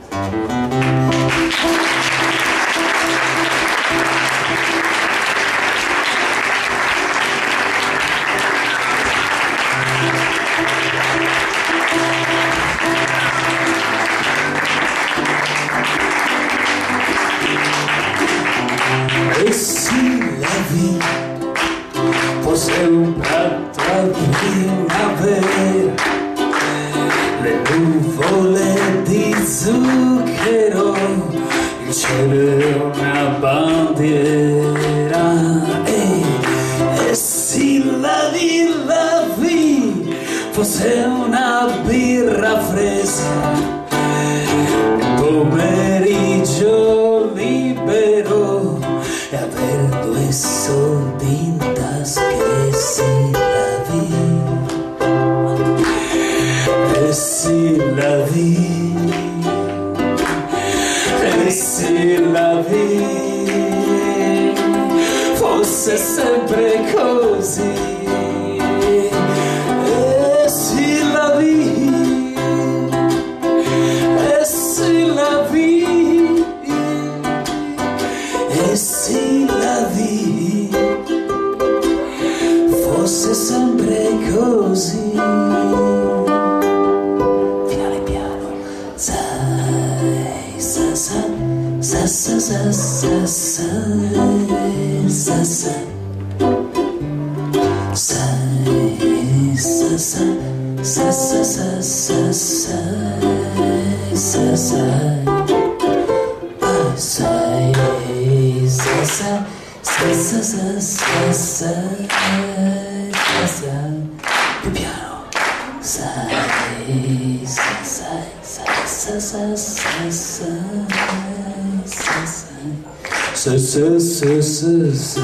E si la vie fosse un'altra primavera, le nuvole di zucchero, il cielo è una bandiera. E si la vie fosse una birra fresca, un pomeriggio libero e aver 2 soldi in tasca. E si la vie, e si la vie, e si la vie fosse sempre così. E si la vie, e si la vie, e si la vie fosse sempre così. Finale piano. Sai, sa sa, sa sa sa sa sa sa sa. Sai, sa sa, sa sa sa sa sa sa sa. Sai, sa sa, sa sa sa sa sa sa. Più piano. Sai, sa sa sa sa sa sa sa sa sa sa sa.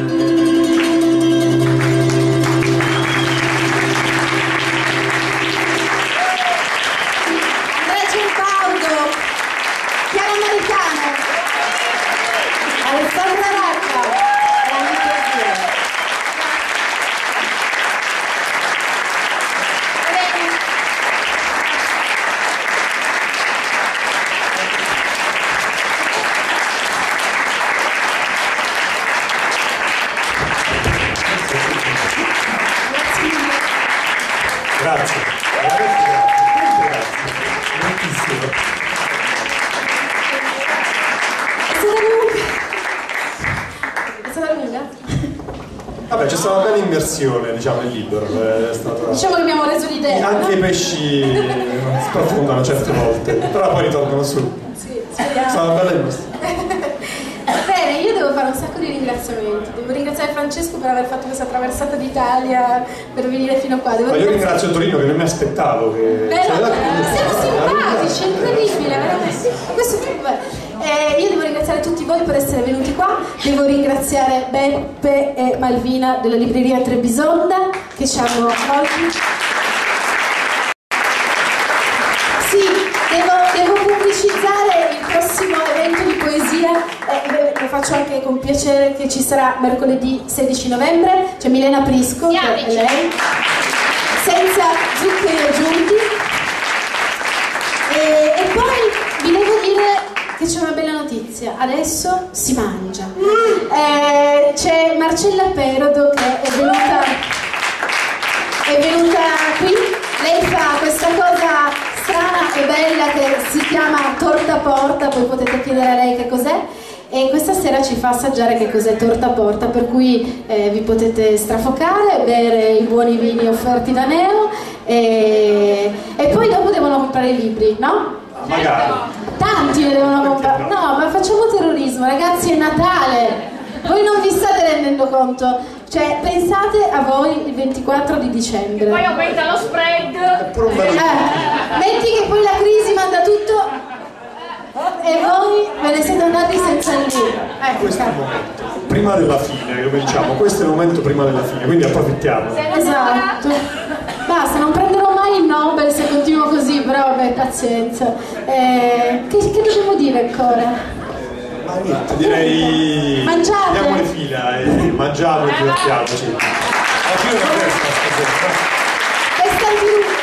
Grazie. Moltissimo. È stata lunga? Vabbè, c'è stata una bella immersione, diciamo, nel libro. È stata... Diciamo che abbiamo reso l'idea. Anche i pesci sprofondano certe volte, però poi ritornano su. Sì, speriamo. È stata una bella immersione. Bene, io devo fare un sacco di ringraziamenti. Devo ringraziare Francesco per aver fatto questa traversata d'Italia per venire fino a qua. Ma io ringrazio Torino che non mi aspettavo che... siamo simpatici, incredibile, veramente. Questo è io devo ringraziare tutti voi per essere venuti qua. Devo ringraziare Beppe e Malvina della libreria Trebisonda che ci hanno accolti. Sì, devo pubblicizzare il prossimo evento di poesia, lo faccio anche con piacere, che ci sarà mercoledì 16 novembre, c'è Milena Prisco, che è lei, senza zuccheri aggiunti. E poi vi devo dire che c'è una bella notizia, adesso si mangia. C'è Marcella Perodo che è venuta qui, lei fa questa cosa strana e bella che si chiama torta porta, poi potete chiedere a lei che cos'è, e questa sera ci fa assaggiare che cos'è torta porta, per cui vi potete strafocare, bere i buoni vini offerti da Neo e poi dopo devono comprare i libri, no? Magari. Tanti ne devono comprare. No, ma facciamo terrorismo, ragazzi, è Natale. Voi non vi state rendendo conto. Cioè, pensate a voi il 24 di dicembre. Poi aumenta lo spread. Metti che poi la crisi manda tutto e voi ve ne siete andati senza il libro. Questo è il momento. Prima della fine, come diciamo, questo è il momento prima della fine, quindi approfittiamo. Esatto. Basta, non prenderò mai il Nobel se continuo così. però vabbè, pazienza. Che dobbiamo dire ancora? Ma niente, direi mangiate, diamo le fila e mangiamo e divertiamoci. e